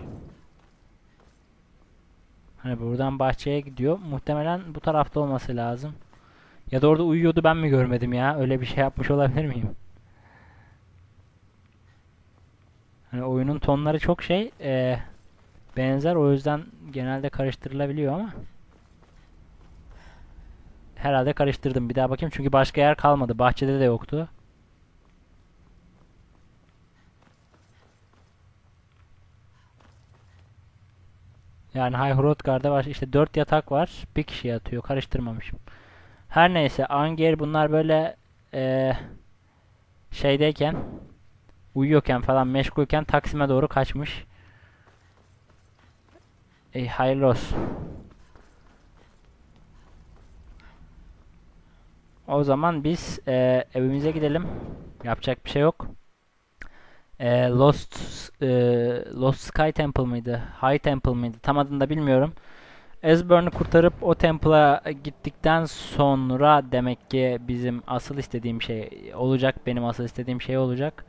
Hani buradan bahçeye gidiyor. Muhtemelen bu tarafta olması lazım. Ya da orada uyuyordu ben mi görmedim ya? Öyle bir şey yapmış olabilir miyim? Hani oyunun tonları çok şey e, benzer. O yüzden genelde karıştırılabiliyor ama herhalde karıştırdım. Bir daha bakayım çünkü başka yer kalmadı. Bahçede de yoktu. Yani High Hrothgar'da var. İşte dört yatak var. Bir kişi yatıyor. Karıştırmamışım. Her neyse. Arngeir bunlar böyle e, şeydeyken uyuyorken falan meşgulken Taksim'e doğru kaçmış. E, hayırlı olsun. O zaman biz e, evimize gidelim. Yapacak bir şey yok. E, Lost e, Lost Sky Temple mıydı? High Temple mıydı? Tam adını da bilmiyorum. Esbern'ı kurtarıp o temple'a gittikten sonra demek ki bizim asıl istediğim şey olacak. Benim asıl istediğim şey olacak.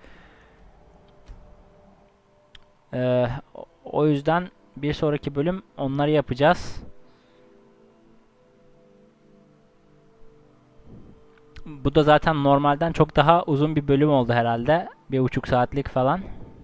Ee, o yüzden bir sonraki bölüm onları yapacağız. Bu da zaten normalden çok daha uzun bir bölüm oldu herhalde. Bir buçuk saatlik falan.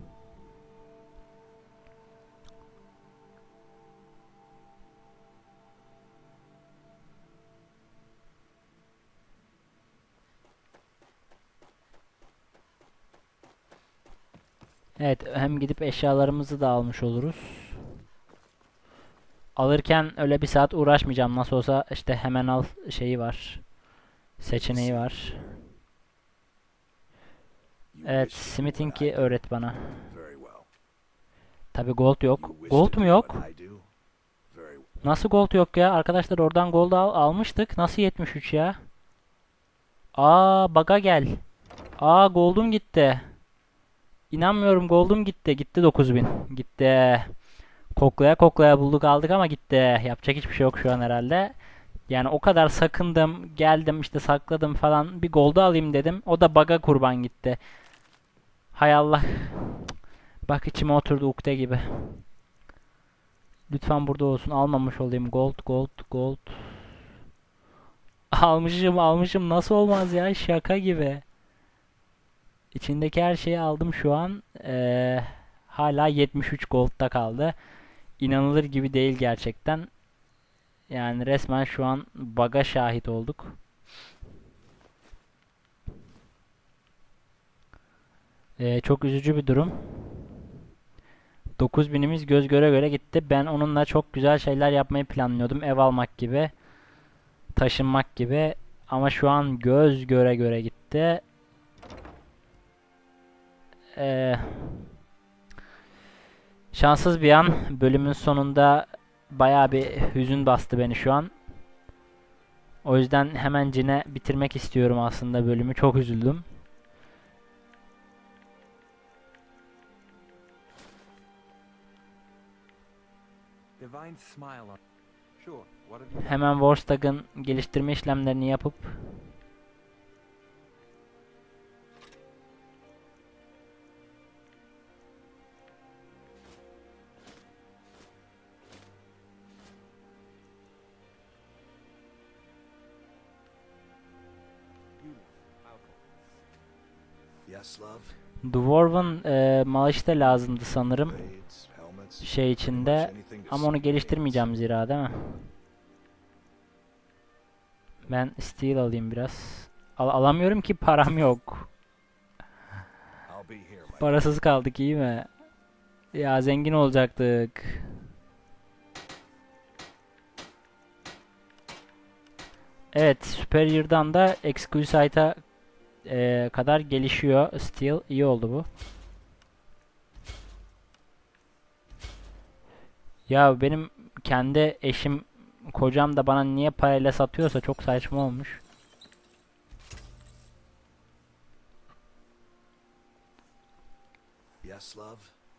Evet, hem gidip eşyalarımızı da almış oluruz. Alırken öyle bir saat uğraşmayacağım. Nasıl olsa işte hemen al şeyi var. Seçeneği var. Evet, Smith'inki öğret bana. Tabi gold yok. Gold mu yok? Nasıl gold yok ya? Arkadaşlar oradan gold al almıştık. Nasıl yetmiş üç ya? Aa, baga gel. Aa, gold'um gitti. İnanmıyorum, gold'um gitti. Gitti dokuz bin. Gitti. Koklaya koklaya bulduk aldık ama gitti. Yapacak hiçbir şey yok şu an herhalde. Yani o kadar sakındım. Geldim işte sakladım falan. Bir gold'u alayım dedim. O da bug'a kurban gitti. Hay Allah. Bak içime oturdu ukde gibi. Lütfen burada olsun. Almamış olayım. Gold, gold, gold. Almışım, almışım. Nasıl olmaz ya? Şaka gibi. İçindeki her şeyi aldım şu an. Ee, hala yetmiş üç gold'da kaldı. İnanılır gibi değil gerçekten. Yani resmen şu an bug'a şahit olduk. Ee, çok üzücü bir durum. dokuz binimiz göz göre göre gitti. Ben onunla çok güzel şeyler yapmayı planlıyordum. Ev almak gibi. Taşınmak gibi. Ama şu an göz göre göre gitti. Ee, şanssız bir an. Bölümün sonunda bayağı bir hüzün bastı beni şu an. O yüzden hemen cine bitirmek istiyorum aslında bölümü. Çok üzüldüm. Hemen Warstag'ın geliştirme işlemlerini yapıp Yes, love. Dwarven e, maaşı da lazımdı sanırım. Blades, helmets, Şey içinde. Ama onu geliştirmeyeceğim zira değil mi? Ben steel alayım biraz. Al alamıyorum ki, param yok. I'll be here, my Parasız kaldık, iyi mi? Ya zengin olacaktık. Evet, Superior'dan da Exquisite'a e, kadar gelişiyor. Steel iyi oldu bu. Ya benim kendi eşim, kocam da bana niye parayla satıyorsa çok saçma olmuş. Yes, love.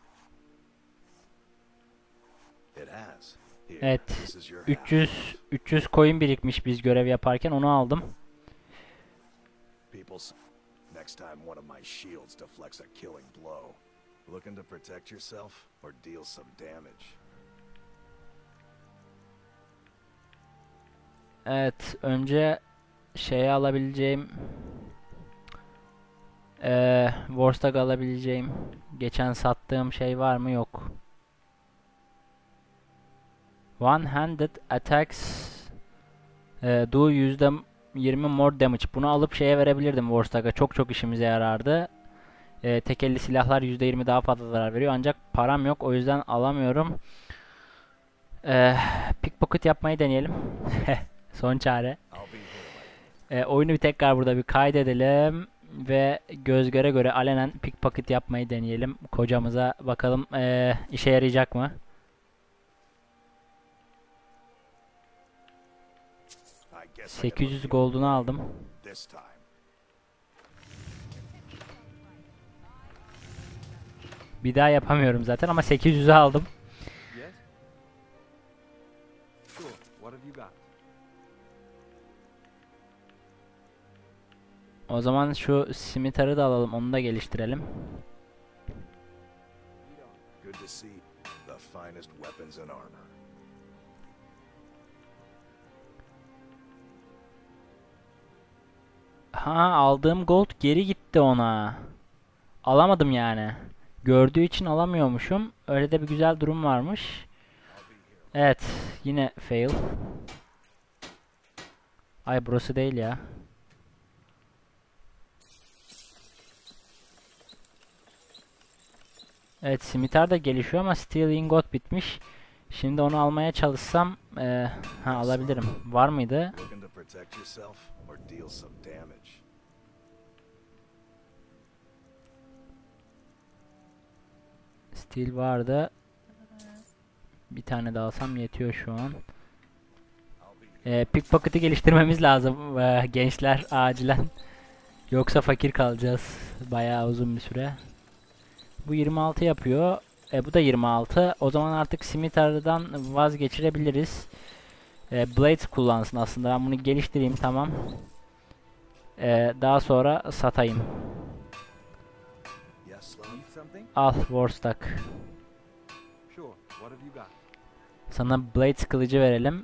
It has. Here, Evet, this is your half. üç yüz üç yüz coin birikmiş biz görev yaparken, onu aldım. People, s- next time one of my shields deflects a killing blow, looking to protect yourself or deal some damage. Evet, önce şeye alabileceğim, eee Warstag alabileceğim, geçen sattığım şey var mı? Yok. One-handed attacks eee, do yüzde yirmi more damage. Bunu alıp şeye verebilirdim Warstag'a. Çok çok işimize yarardı. Eee tek elli silahlar yüzde yirmi daha fazla zarar veriyor. Ancak param yok. O yüzden alamıyorum. Eee pickpocket yapmayı deneyelim. Son çare. I'll be here, my E, oyunu bir tekrar burada bir kaydedelim ve göz göre göre alenen pickpocket yapmayı deneyelim. Kocamıza bakalım e, işe yarayacak mı? I I guess I can sekiz yüz reveal gold'unu my aldım. name this time. Bir daha yapamıyorum zaten ama sekiz yüzü aldım. Yes? Sure. What have you got? O zaman şu simitarı da alalım, onu da geliştirelim. Good to see the finest weapons and armor. Ha, aldığım gold geri gitti ona. Alamadım yani. Gördüğü için alamıyormuşum. Öyle de bir güzel durum varmış. Evet, yine fail. Ay, burası değil ya. Evet, simitar da gelişiyor ama steel ingot bitmiş. Şimdi onu almaya çalışsam e, ha, alabilirim. Var mıydı? Looking to protect yourself or deal some damage? Steel vardı. Bir tane daha alsam yetiyor şu an. E, pickpocket'ı geliştirmemiz lazım e, gençler, acilen. Yoksa fakir kalacağız bayağı uzun bir süre. Bu yirmi altı yapıyor. E, bu da yirmi altı. O zaman artık scimitar'dan vazgeçirebiliriz. E, Blades kullansın aslında. Ben bunu geliştireyim, tamam. E, daha sonra satayım. Yes, love. Need something? Al Warstock. Sure. What have you got? Sana Blades kılıcı verelim.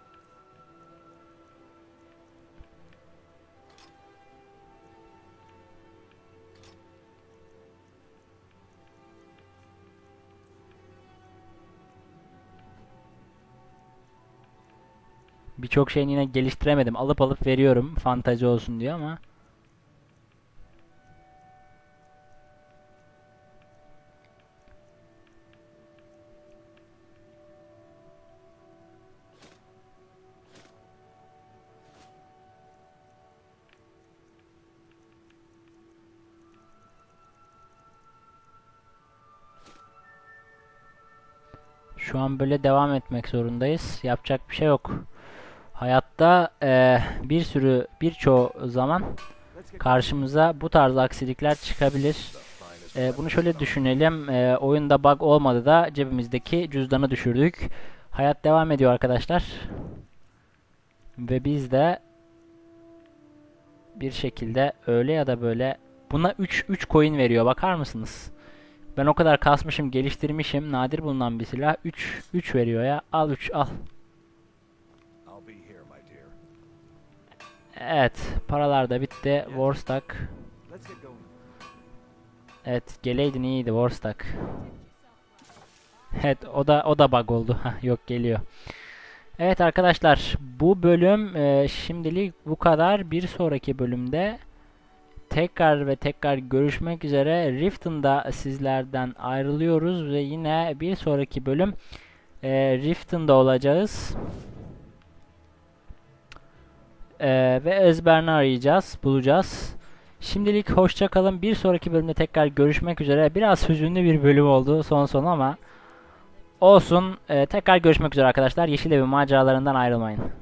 Birçok şeyini yine geliştiremedim. Alıp alıp veriyorum. Fantazi olsun diyor ama. Şu an böyle devam etmek zorundayız. Yapacak bir şey yok. Hayatta e, bir sürü birçoğu zaman karşımıza bu tarz aksilikler çıkabilir. E, bunu şöyle düşünelim. E, oyunda bug olmadı da cebimizdeki cüzdanı düşürdük. Hayat devam ediyor arkadaşlar. Ve biz de bir şekilde öyle ya da böyle buna üç üç coin veriyor. Bakar mısınız? Ben o kadar kasmışım, geliştirmişim. Nadir bulunan bir silah. üç üç veriyor ya. Al üç al. I'll be here, my dear. Evet, paralar da bitti. Warstock. Let's get going. Evet, geleydin iyiydi Warstock. Evet, o da o da bug oldu. Hah, yok, geliyor. Evet arkadaşlar, bu bölüm e, şimdilik bu kadar. Bir sonraki bölümde tekrar ve tekrar görüşmek üzere. Riften'da sizlerden ayrılıyoruz ve yine bir sonraki bölüm e, Riften'da olacağız. E, ve ezberini arayacağız, bulacağız. Şimdilik hoşça kalın. Bir sonraki bölümde tekrar görüşmek üzere. Biraz hüzünlü bir bölüm oldu son son ama olsun. E, tekrar görüşmek üzere arkadaşlar. Yeşil Evin maceralarından ayrılmayın.